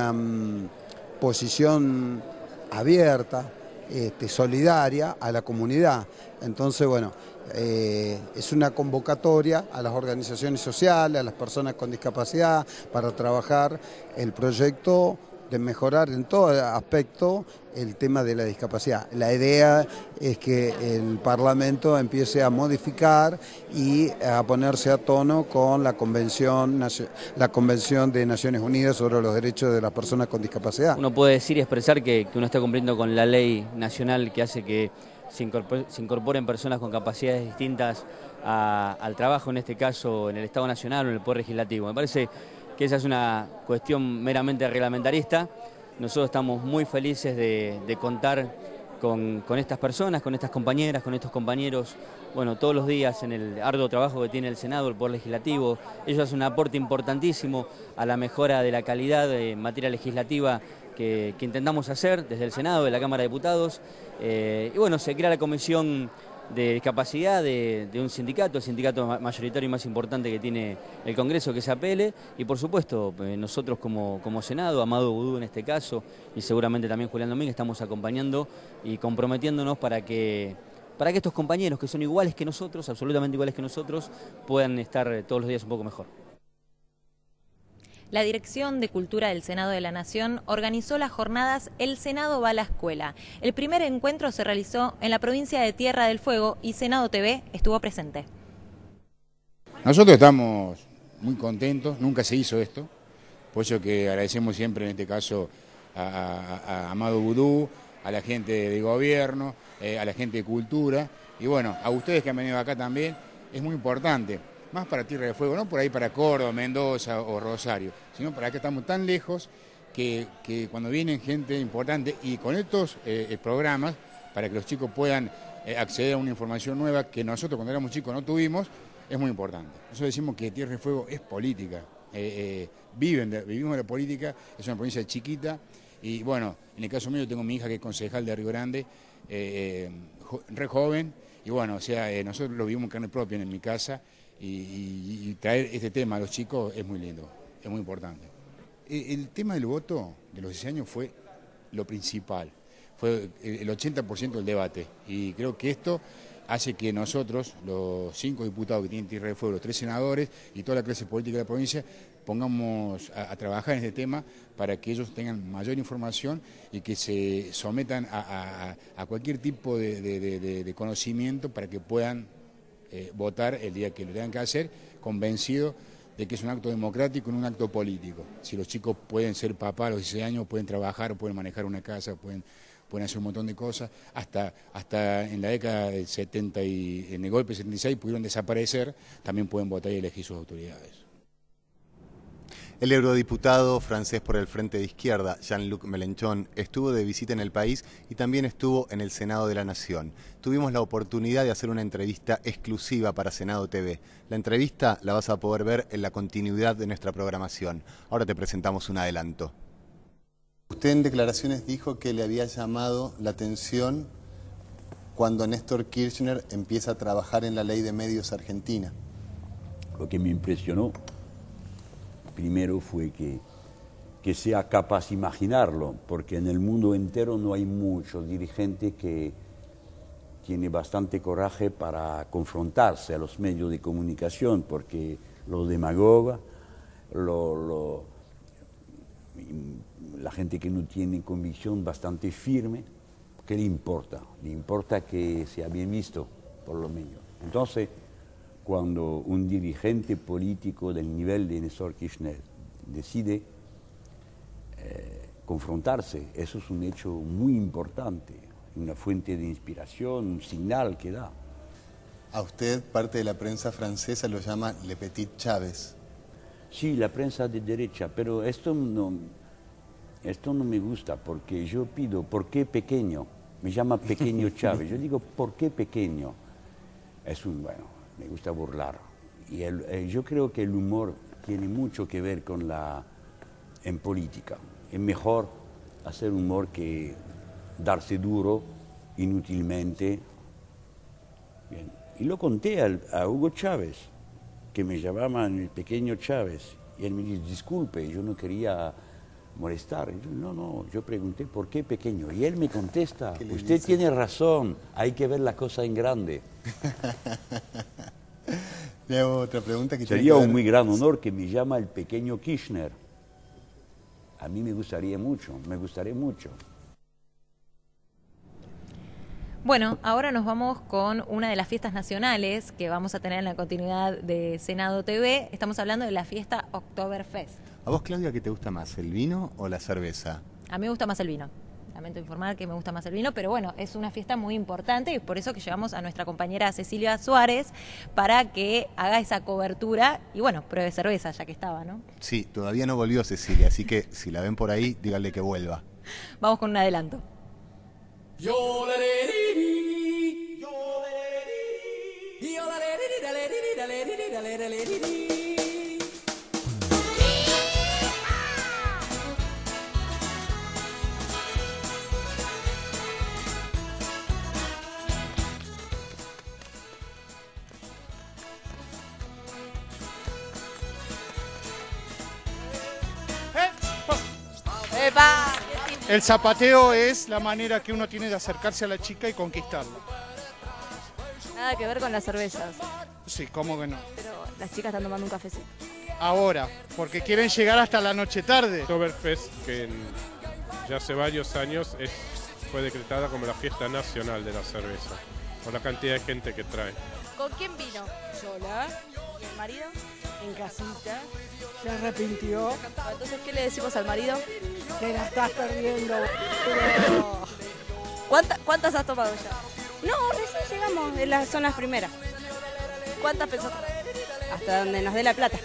posición abierta, solidaria a la comunidad. Entonces, bueno, es una convocatoria a las organizaciones sociales, a las personas con discapacidad, para trabajar el proyecto de mejorar en todo aspecto el tema de la discapacidad. La idea es que el Parlamento empiece a modificar y a ponerse a tono con la Convención de Naciones Unidas sobre los derechos de las personas con discapacidad. Uno puede decir y expresar que uno está cumpliendo con la ley nacional que hace que se incorporen personas con capacidades distintas al trabajo, en este caso en el Estado Nacional o en el Poder Legislativo. Me parece que esa es una cuestión meramente reglamentarista. Nosotros estamos muy felices de contar con estas personas, con estas compañeras, con estos compañeros, bueno, todos los días en el arduo trabajo que tiene el Senado, el Poder Legislativo. Ellos hacen un aporte importantísimo a la mejora de la calidad en materia legislativa que intentamos hacer desde el Senado, de la Cámara de Diputados. Y bueno, se crea la Comisión de Discapacidad de un sindicato, el sindicato mayoritario y más importante que tiene el Congreso, que es APL, y por supuesto nosotros como Senado, Amado Vudú en este caso, y seguramente también Julián Domínguez, estamos acompañando y comprometiéndonos para que estos compañeros que son iguales que nosotros, absolutamente iguales que nosotros, puedan estar todos los días un poco mejor. La Dirección de Cultura del Senado de la Nación organizó las jornadas El Senado va a la escuela. El primer encuentro se realizó en la provincia de Tierra del Fuego y Senado TV estuvo presente. Nosotros estamos muy contentos, nunca se hizo esto, por eso que agradecemos siempre en este caso a Amado Vudú, a la gente de gobierno, a la gente de cultura y bueno, a ustedes que han venido acá también, es muy importante. Más para Tierra del Fuego, no por ahí para Córdoba, Mendoza o Rosario, sino para que estamos tan lejos que cuando vienen gente importante y con estos programas, para que los chicos puedan acceder a una información nueva que nosotros cuando éramos chicos no tuvimos, es muy importante. Nosotros decimos que Tierra del Fuego es política, vivimos de la política, es una provincia chiquita y bueno, en el caso mío tengo mi hija que es concejal de Río Grande, re joven y bueno, o sea, nosotros lo vivimos en carne propia en mi casa. Y traer este tema a los chicos es muy lindo, es muy importante. El tema del voto de los 16 años fue lo principal, fue el 80% del debate y creo que esto hace que nosotros, los 5 diputados que tienen Tierra del Fuego, los 3 senadores y toda la clase política de la provincia, pongamos a trabajar en este tema para que ellos tengan mayor información y que se sometan a cualquier tipo de conocimiento para que puedan votar el día que lo tengan que hacer, convencido de que es un acto democrático, no un acto político. Si los chicos pueden ser papás a los 16 años, pueden trabajar, pueden manejar una casa, pueden hacer un montón de cosas, hasta en la década del 70 y en el golpe del 76 pudieron desaparecer, también pueden votar y elegir sus autoridades. El eurodiputado francés por el Frente de Izquierda, Jean-Luc Mélenchon, estuvo de visita en el país y también estuvo en el Senado de la Nación. Tuvimos la oportunidad de hacer una entrevista exclusiva para Senado TV. La entrevista la vas a poder ver en la continuidad de nuestra programación. Ahora te presentamos un adelanto. Usted en declaraciones dijo que le había llamado la atención cuando Néstor Kirchner empieza a trabajar en la Ley de Medios Argentina. Lo que me impresionó primero fue que sea capaz de imaginarlo, porque en el mundo entero no hay muchos dirigentes que tienen bastante coraje para confrontarse a los medios de comunicación, porque los demagogos, la gente que no tiene convicción bastante firme, ¿qué le importa? Le importa que sea bien visto, por lo menos. Entonces, cuando un dirigente político del nivel de Néstor Kirchner decide confrontarse, eso es un hecho muy importante, una fuente de inspiración, un señal que da. A usted, parte de la prensa francesa lo llama Le Petit Chávez. Sí, la prensa de derecha, pero esto no me gusta, porque yo pido, ¿por qué pequeño? Me llama Pequeño Chávez. Yo digo, ¿por qué pequeño? Bueno, me gusta burlar. Y yo creo que el humor tiene mucho que ver con en política. Es mejor hacer humor que darse duro inútilmente. Bien. Y lo conté a Hugo Chávez, que me llamaban el Pequeño Chávez. Y él me dice, disculpe, yo no quería molestar. Y yo, yo pregunté, ¿por qué pequeño? Y él me contesta, usted tiene razón, hay que ver la cosa en grande. Le hago otra pregunta que sería un muy gran honor que me llama el Pequeño Kirchner. A mí me gustaría mucho. Bueno, ahora nos vamos con una de las fiestas nacionales que vamos a tener en la continuidad de Senado TV. Estamos hablando de la fiesta Oktoberfest. ¿A vos, Claudia, qué te gusta más, el vino o la cerveza? A mí me gusta más el vino. Lamento informar que me gusta más el vino, pero bueno, es una fiesta muy importante y por eso que llevamos a nuestra compañera Cecilia Suárez para que haga esa cobertura y bueno, pruebe cerveza ya que estaba, ¿no? Sí, todavía no volvió Cecilia, así que si la ven por ahí, díganle que vuelva. Vamos con un adelanto. El zapateo es la manera que uno tiene de acercarse a la chica y conquistarla. Nada que ver con las cervezas. Sí, ¿cómo que no? Pero las chicas están tomando un cafecito. Ahora, porque quieren llegar hasta la noche tarde. Oktoberfest, que ya hace varios años fue decretada como la fiesta nacional de la cerveza, por la cantidad de gente que trae. ¿Con quién vino? Sola. ¿Y el marido? En casita. Se arrepintió. Entonces, ¿qué le decimos al marido? Te la estás perdiendo. Pero... ¿Cuántas has tomado ya? No, recién llegamos. Son las primeras. ¿Cuántas pensás? Hasta donde nos dé la plata.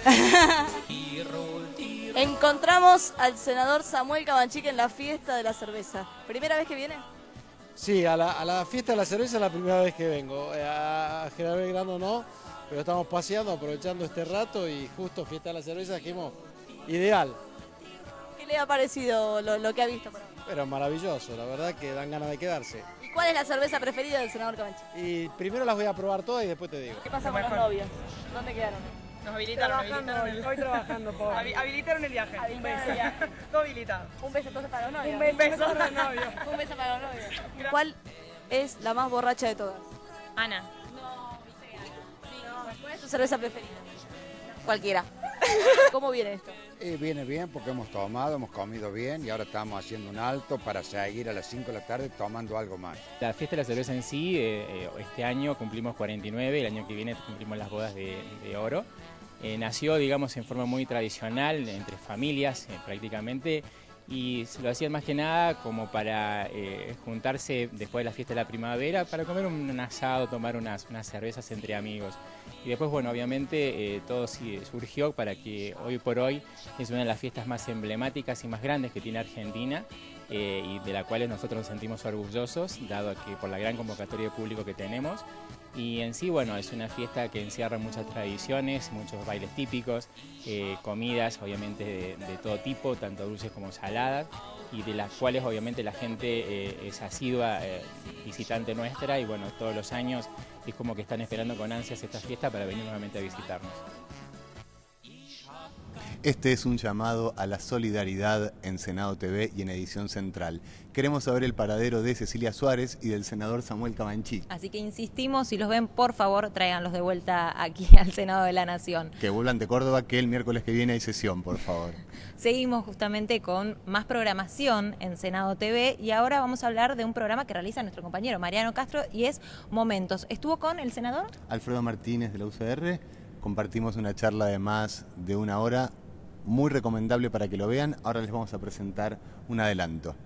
Encontramos al senador Samuel Cabanchique en la fiesta de la cerveza. ¿Primera vez que viene? Sí, a la fiesta de la cerveza es la primera vez que vengo. A General Belgrano no, pero estamos paseando, aprovechando este rato y justo fiesta de la cerveza dijimos, ideal. ¿Qué le ha parecido lo que ha visto por ahora? Pero maravilloso, la verdad que dan ganas de quedarse. ¿Y cuál es la cerveza preferida del senador Cabanchique? Y primero las voy a probar todas y después te digo. ¿Qué pasa con los novios? ¿Dónde quedaron? Nos habilitaron hoy trabajando, pobre. Habilitaron el viaje. Un beso. Todo habilitado. Un beso entonces para los novios. Un beso para los novios. Un beso para los novios. ¿Cuál es la más borracha de todas? Ana. ¿Cuál es tu cerveza preferida? Cualquiera. ¿Cómo viene esto? Viene bien porque hemos tomado, hemos comido bien y ahora estamos haciendo un alto para seguir a las 5 de la tarde tomando algo más. La fiesta de la cerveza en sí, este año cumplimos 49, el año que viene cumplimos las bodas de oro. Nació, digamos, en forma muy tradicional, entre familias prácticamente, y se lo hacían más que nada como para juntarse después de la fiesta de la primavera para comer un asado, tomar unas cervezas entre amigos. Y después, bueno, obviamente todo surgió para que hoy por hoy es una de las fiestas más emblemáticas y más grandes que tiene Argentina, y de la cual nosotros nos sentimos orgullosos, dado que por la gran convocatoria de público que tenemos. Y en sí, bueno, es una fiesta que encierra muchas tradiciones, muchos bailes típicos, comidas obviamente de todo tipo, tanto dulces como saladas, y de las cuales obviamente la gente es asidua visitante nuestra, y bueno, todos los años es como que están esperando con ansias esta fiesta para venir nuevamente a visitarnos. Este es un llamado a la solidaridad en Senado TV y en Edición Central. Queremos saber el paradero de Cecilia Suárez y del senador Samuel Cabanchik. Así que insistimos, si los ven, por favor, tráiganlos de vuelta aquí al Senado de la Nación. Que vuelvan de Córdoba, que el miércoles que viene hay sesión, por favor. Seguimos justamente con más programación en Senado TV y ahora vamos a hablar de un programa que realiza nuestro compañero Mariano Castro y es Momentos. ¿Estuvo con el senador? Alfredo Martínez de la UCR. Compartimos una charla de más de una hora, muy recomendable para que lo vean. Ahora les vamos a presentar un adelanto.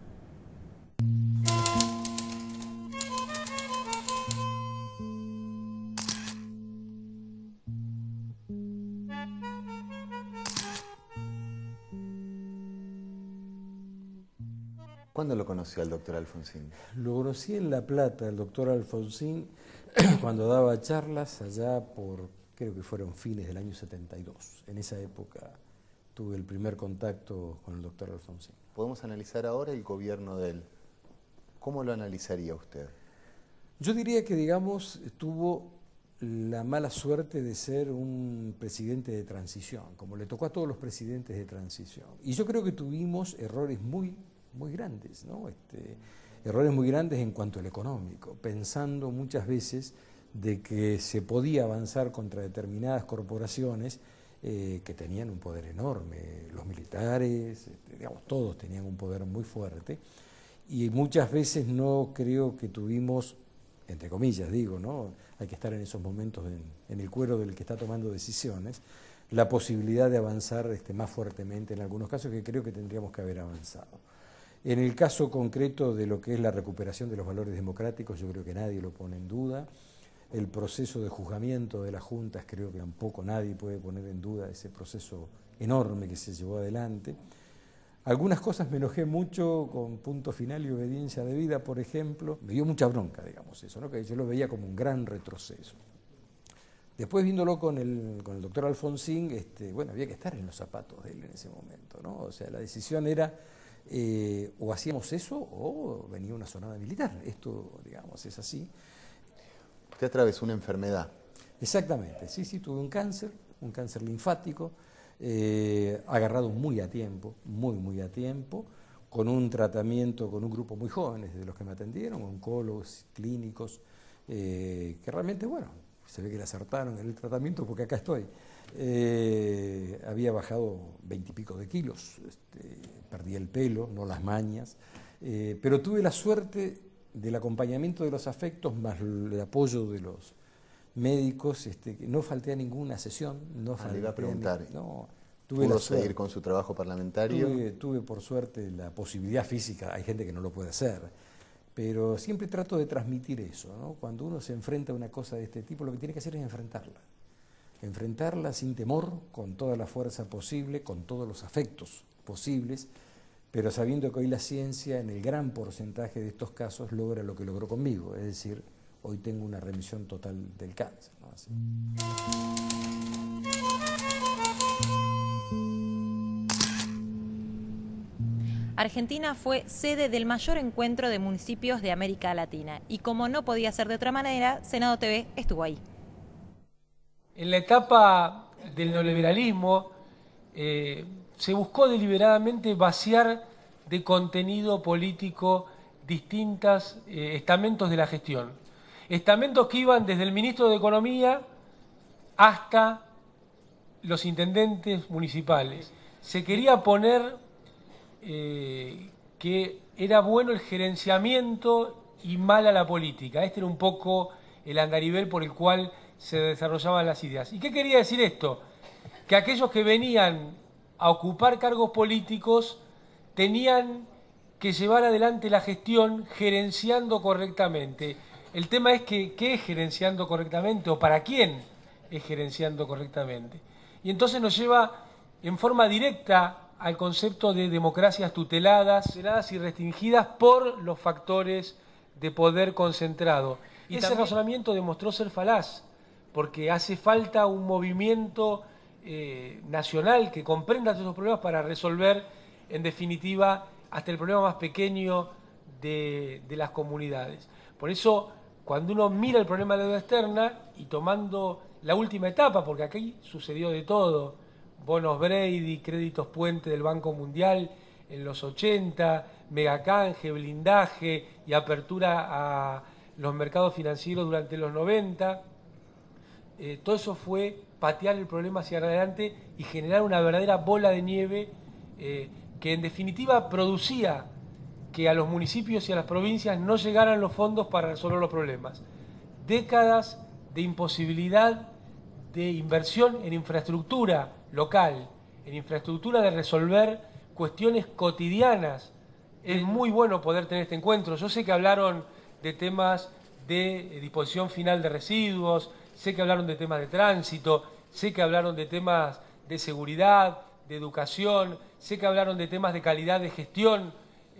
¿Cuándo lo conoció al doctor Alfonsín? Lo conocí en La Plata, el doctor Alfonsín, cuando daba charlas allá por, creo que fueron fines del año 72. En esa época tuve el primer contacto con el doctor Alfonsín. Podemos analizar ahora el gobierno de él. ¿Cómo lo analizaría usted? Yo diría que, digamos, tuvo la mala suerte de ser un presidente de transición, como le tocó a todos los presidentes de transición. Y yo creo que tuvimos errores muy grandes, ¿no? Errores muy grandes en cuanto al económico, pensando muchas veces de que se podía avanzar contra determinadas corporaciones que tenían un poder enorme, los militares, digamos, todos tenían un poder muy fuerte, y muchas veces no creo que tuvimos, entre comillas digo, ¿no? Hay que estar en esos momentos en el cuero del que está tomando decisiones, la posibilidad de avanzar más fuertemente en algunos casos que creo que tendríamos que haber avanzado. En el caso concreto de lo que es la recuperación de los valores democráticos, yo creo que nadie lo pone en duda. El proceso de juzgamiento de las juntas, creo que tampoco nadie puede poner en duda ese proceso enorme que se llevó adelante. Algunas cosas me enojé mucho con punto final y obediencia debida, por ejemplo. Me dio mucha bronca, digamos, eso, ¿no? Que yo lo veía como un gran retroceso. Después, viéndolo con el doctor Alfonsín, bueno, había que estar en los zapatos de él en ese momento, ¿no? O sea, la decisión era o hacíamos eso o venía una sonada militar. Esto, digamos, es así. Usted atravesó una enfermedad. Exactamente, sí, tuve un cáncer linfático, agarrado muy a tiempo, muy a tiempo, con un tratamiento con un grupo muy jóvenes de los que me atendieron, oncólogos, clínicos, que realmente, bueno, se ve que le acertaron en el tratamiento porque acá estoy. Había bajado 20 y pico de kilos, perdí el pelo, no las mañas, pero tuve la suerte del acompañamiento de los afectos más el apoyo de los médicos, que no falté a ninguna sesión. Le iba a preguntar, tuve ¿pudo seguir con su trabajo parlamentario? Tuve por suerte la posibilidad física, hay gente que no lo puede hacer, pero siempre trato de transmitir eso, ¿no? Cuando uno se enfrenta a una cosa de este tipo, lo que tiene que hacer es enfrentarla sin temor, con toda la fuerza posible, con todos los afectos posibles, pero sabiendo que hoy la ciencia en el gran porcentaje de estos casos logra lo que logró conmigo, es decir, hoy tengo una remisión total del cáncer, ¿no? Así. Argentina fue sede del mayor encuentro de municipios de América Latina y como no podía ser de otra manera, Senado TV estuvo ahí. En la etapa del neoliberalismo se buscó deliberadamente vaciar de contenido político distintos estamentos de la gestión. Estamentos que iban desde el ministro de Economía hasta los intendentes municipales. Se quería poner que era bueno el gerenciamiento y mala la política. Este era un poco el andarivel por el cual se desarrollaban las ideas. ¿Y qué quería decir esto? Que aquellos que venían a ocupar cargos políticos tenían que llevar adelante la gestión gerenciando correctamente. El tema es que, ¿qué es gerenciando correctamente o para quién es gerenciando correctamente. Y entonces nos lleva en forma directa al concepto de democracias tuteladas y restringidas por los factores de poder concentrado. Y ese razonamiento demostró ser falaz, porque hace falta un movimiento nacional que comprenda todos esos problemas para resolver, en definitiva, hasta el problema más pequeño de las comunidades. Por eso, cuando uno mira el problema de la deuda externa y tomando la última etapa, porque aquí sucedió de todo, bonos Brady, créditos puente del Banco Mundial en los 80, megacanje, blindaje y apertura a los mercados financieros durante los 90, todo eso fue patear el problema hacia adelante y generar una verdadera bola de nieve que en definitiva producía que a los municipios y a las provincias no llegaran los fondos para resolver los problemas. Décadas de imposibilidad de inversión en infraestructura local, en infraestructura de resolver cuestiones cotidianas. Es muy bueno poder tener este encuentro. Yo sé que hablaron de temas de disposición final de residuos, sé que hablaron de temas de tránsito, sé que hablaron de temas de seguridad, de educación, sé que hablaron de temas de calidad de gestión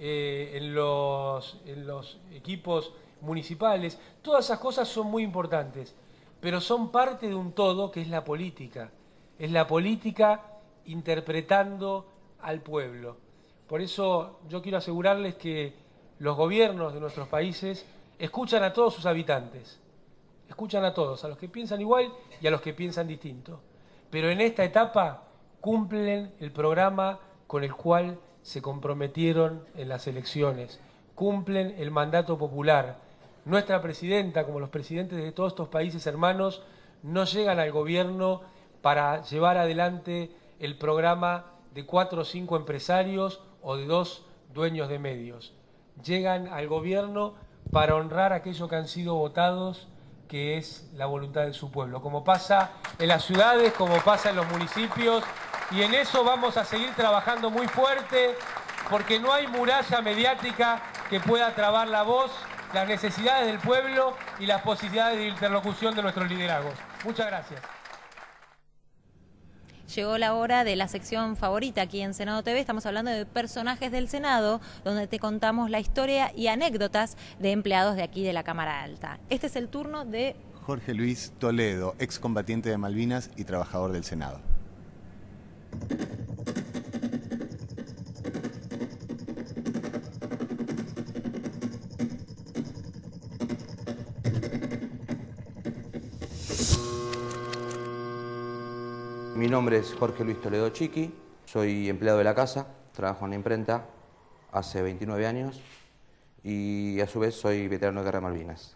en los equipos municipales. Todas esas cosas son muy importantes, pero son parte de un todo que es la política. Es la política interpretando al pueblo. Por eso yo quiero asegurarles que los gobiernos de nuestros países escuchan a todos sus habitantes, escuchan a todos, a los que piensan igual y a los que piensan distinto. Pero en esta etapa cumplen el programa con el cual se comprometieron en las elecciones, cumplen el mandato popular. Nuestra presidenta, como los presidentes de todos estos países hermanos, no llegan al gobierno para llevar adelante el programa de 4 o 5 empresarios o de 2 dueños de medios. Llegan al gobierno para honrar aquello que han sido votados, que es la voluntad de su pueblo, como pasa en las ciudades, como pasa en los municipios, y en eso vamos a seguir trabajando muy fuerte, porque no hay muralla mediática que pueda trabar la voz, las necesidades del pueblo y las posibilidades de interlocución de nuestros liderazgos. Muchas gracias. Llegó la hora de la sección favorita aquí en Senado TV. Estamos hablando de personajes del Senado, donde te contamos la historia y anécdotas de empleados de aquí de la Cámara Alta. Este es el turno de Jorge Luis Toledo, excombatiente de Malvinas y trabajador del Senado. Mi nombre es Jorge Luis Toledo Chiqui, soy empleado de la casa, trabajo en la imprenta hace 29 años y a su vez soy veterano de Guerra de Malvinas.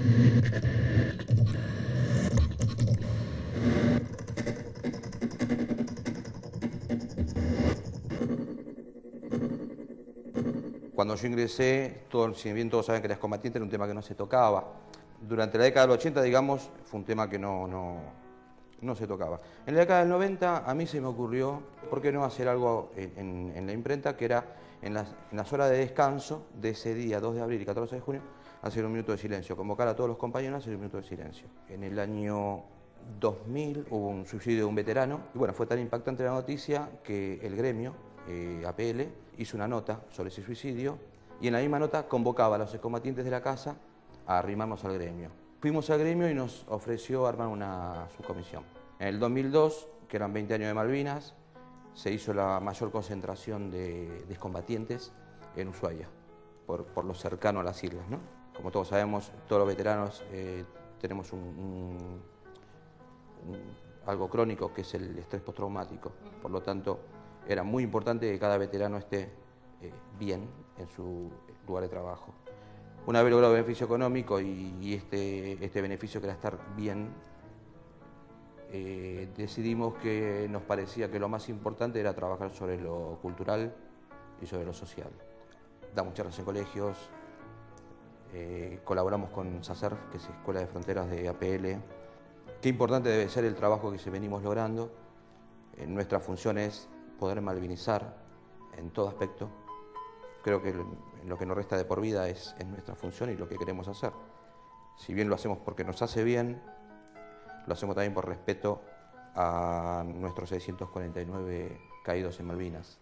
Cuando yo ingresé, si bien todos saben que la excombatiente era un tema que no se tocaba. Durante la década del 80, digamos, fue un tema que no se tocaba. En la década del 90 a mí se me ocurrió, ¿por qué no hacer algo en la imprenta? Que era en las horas de descanso de ese día, 2 de abril y 14 de junio, hacer un minuto de silencio, convocar a todos los compañeros a hacer un minuto de silencio. En el año 2000 hubo un suicidio de un veterano y bueno, fue tan impactante la noticia que el gremio, APL, hizo una nota sobre ese suicidio y en la misma nota convocaba a los excombatientes de la casa a arrimarnos al gremio. Fuimos al gremio y nos ofreció armar una subcomisión. En el 2002, que eran 20 años de Malvinas, se hizo la mayor concentración de excombatientes en Ushuaia, por lo cercano a las islas, ¿no? Como todos sabemos, todos los veteranos tenemos algo crónico que es el estrés postraumático. Por lo tanto, era muy importante que cada veterano esté bien en su lugar de trabajo. Una vez logrado el beneficio económico y este beneficio que era estar bien, decidimos que nos parecía que lo más importante era trabajar sobre lo cultural y sobre lo social. Damos charlas en colegios, colaboramos con SACERF, que es Escuela de Fronteras de APL. Qué importante debe ser el trabajo que se venimos logrando. Nuestra función es poder malvinizar en todo aspecto. Creo que lo que nos resta de por vida es nuestra función y lo que queremos hacer. Si bien lo hacemos porque nos hace bien lo hacemos también por respeto a nuestros 649 caídos en Malvinas.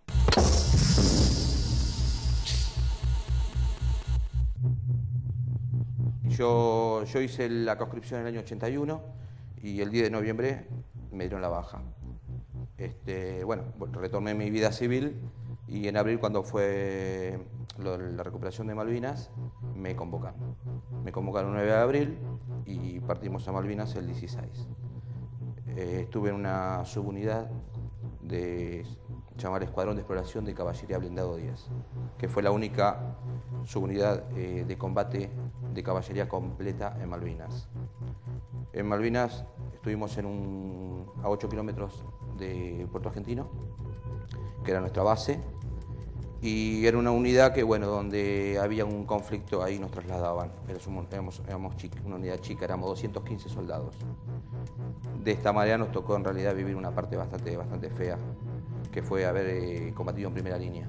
Yo hice la conscripción en el año 81 y el 10 de noviembre me dieron la baja. Bueno, retomé mi vida civil y en abril, cuando fue la recuperación de Malvinas, me convocan. Me convocaron el 9 de abril y partimos a Malvinas el 16. Estuve en una subunidad llamada Escuadrón de Exploración de Caballería Blindado 10, que fue la única subunidad de combate de caballería completa en Malvinas. En Malvinas estuvimos a 8 kilómetros de Puerto Argentino, que era nuestra base, y era una unidad que, bueno, donde había un conflicto, ahí nos trasladaban. Éramos una unidad chica, éramos 215 soldados. De esta manera nos tocó en realidad vivir una parte bastante fea, que fue haber combatido en primera línea.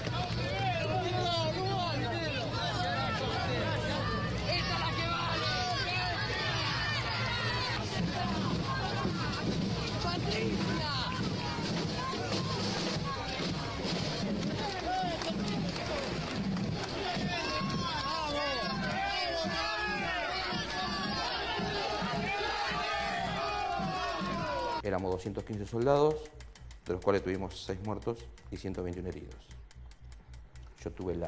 Éramos 215 soldados, de los cuales tuvimos 6 muertos y 121 heridos. Yo tuve el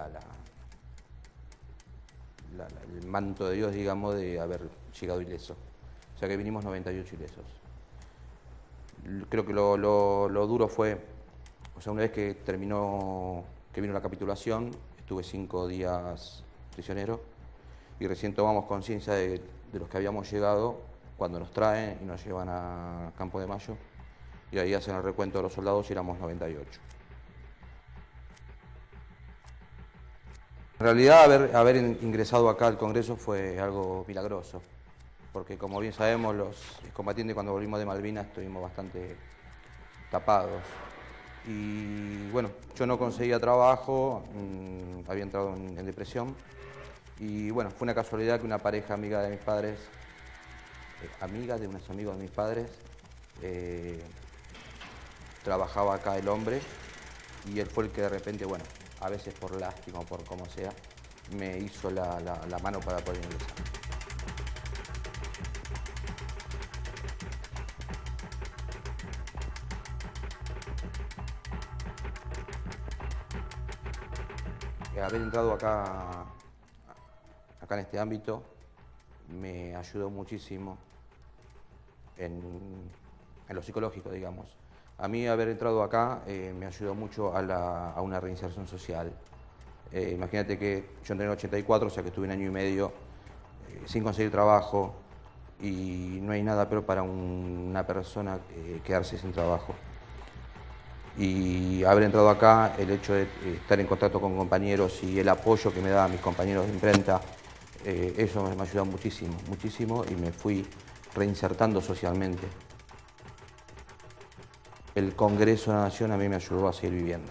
manto de Dios, digamos, de haber llegado ileso. O sea que vinimos 98 ilesos. Creo que lo duro fue, o sea, una vez que vino la capitulación, estuve 5 días prisionero y recién tomamos conciencia de los que habíamos llegado cuando nos traen y nos llevan a Campo de Mayo, y ahí hacen el recuento de los soldados y éramos 98. En realidad haber ingresado acá al Congreso fue algo milagroso, porque como bien sabemos, los combatientes cuando volvimos de Malvinas estuvimos bastante tapados. Y bueno, yo no conseguía trabajo, había entrado en depresión, y bueno, fue una casualidad que una pareja amiga de mis padres, amiga de unos amigos de mis padres, trabajaba acá el hombre, y él fue el que de repente, bueno, a veces por lástima o por como sea, me hizo la mano para poder ingresar. Haber entrado acá en este ámbito me ayudó muchísimo en lo psicológico, digamos. A mí haber entrado acá me ayudó mucho a una reinserción social. Imagínate que yo entré en el 84, o sea que estuve 1 año y medio sin conseguir trabajo, y no hay nada peor para una persona quedarse sin trabajo. Y haber entrado acá, el hecho de estar en contacto con compañeros y el apoyo que me daban mis compañeros de imprenta, eso me ayudó muchísimo, muchísimo, y me fui reinsertando socialmente. El Congreso de la Nación a mí me ayudó a seguir viviendo.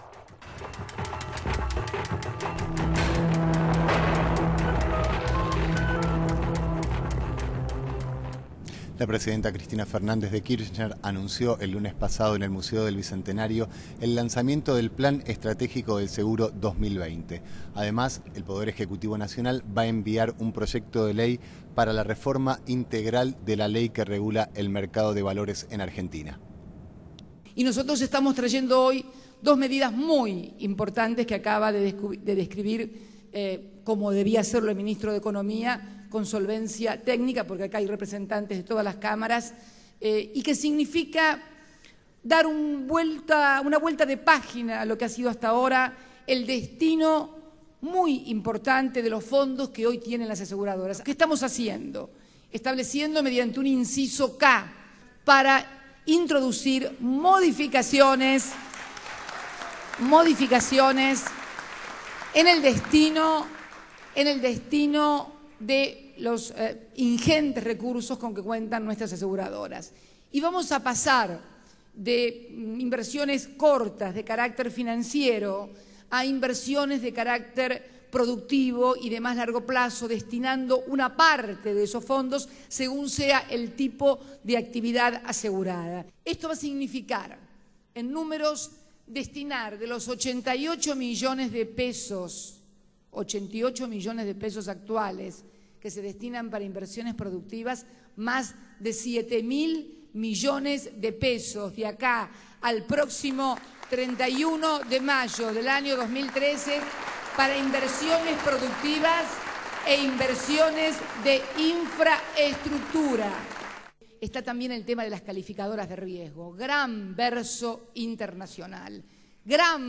La presidenta Cristina Fernández de Kirchner anunció el lunes pasado en el Museo del Bicentenario el lanzamiento del Plan Estratégico del Seguro 2020. Además, el Poder Ejecutivo Nacional va a enviar un proyecto de ley para la reforma integral de la ley que regula el mercado de valores en Argentina. Y nosotros estamos trayendo hoy 2 medidas muy importantes que acaba de describir como debía hacerlo el ministro de Economía, con solvencia técnica, porque acá hay representantes de todas las cámaras, y que significa dar una vuelta de página a lo que ha sido hasta ahora el destino muy importante de los fondos que hoy tienen las aseguradoras. ¿Qué estamos haciendo? Estableciendo mediante un inciso K para introducir modificaciones en el destino de los ingentes recursos con que cuentan nuestras aseguradoras. Y vamos a pasar de inversiones cortas de carácter financiero a inversiones de carácter productivo y de más largo plazo, destinando una parte de esos fondos según sea el tipo de actividad asegurada. Esto va a significar, en números, destinar de los 88 millones de pesos, 88 millones de pesos actuales que se destinan para inversiones productivas, más de 7.000 millones de pesos de acá al próximo 31 de mayo del año 2013 para inversiones productivas e inversiones de infraestructura. Está también el tema de las calificadoras de riesgo, gran verso internacional, gran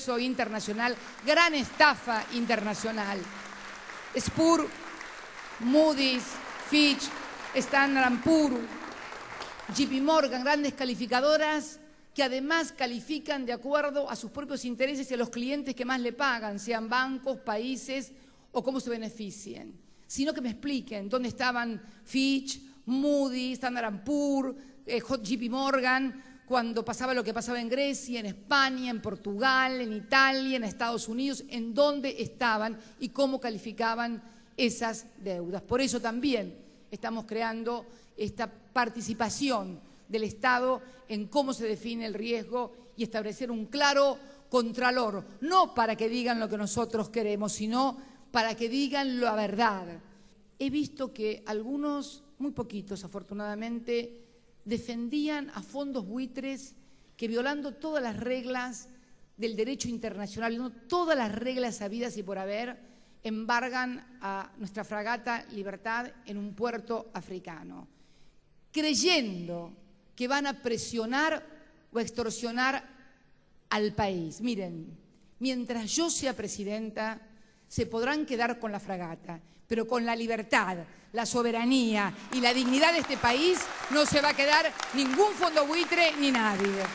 estafa internacional. Spur, Moody's, Fitch, Standard & Poor's, JP Morgan, grandes calificadoras que además califican de acuerdo a sus propios intereses y a los clientes que más le pagan, sean bancos, países o cómo se beneficien. Sino que me expliquen dónde estaban Fitch, Moody's, Standard & Poor's, JP Morgan, cuando pasaba lo que pasaba en Grecia, en España, en Portugal, en Italia, en Estados Unidos, en dónde estaban y cómo calificaban esas deudas. Por eso también estamos creando esta participación del Estado en cómo se define el riesgo y establecer un claro contralor, no para que digan lo que nosotros queremos, sino para que digan la verdad. He visto que algunos, muy poquitos afortunadamente, defendían a fondos buitres que, violando todas las reglas del derecho internacional, todas las reglas habidas y por haber, embargan a nuestra fragata Libertad en un puerto africano, creyendo que van a presionar o extorsionar al país. Miren, mientras yo sea presidenta, se podrán quedar con la fragata, pero con la libertad, la soberanía y la dignidad de este país no se va a quedar ningún fondo buitre ni nadie.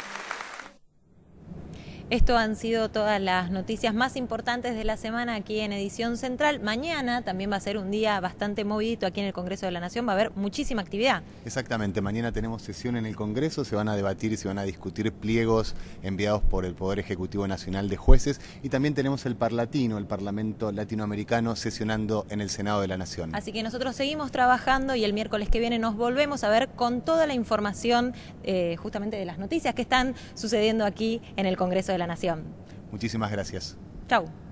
Esto han sido todas las noticias más importantes de la semana aquí en Edición Central. Mañana también va a ser un día bastante movidito aquí en el Congreso de la Nación, va a haber muchísima actividad. Exactamente, mañana tenemos sesión en el Congreso, se van a debatir y se van a discutir pliegos enviados por el Poder Ejecutivo Nacional de Jueces y también tenemos el Parlatino, el Parlamento Latinoamericano, sesionando en el Senado de la Nación. Así que nosotros seguimos trabajando y el miércoles que viene nos volvemos a ver con toda la información justamente de las noticias que están sucediendo aquí en el Congreso de la Nación. Muchísimas gracias. Chau.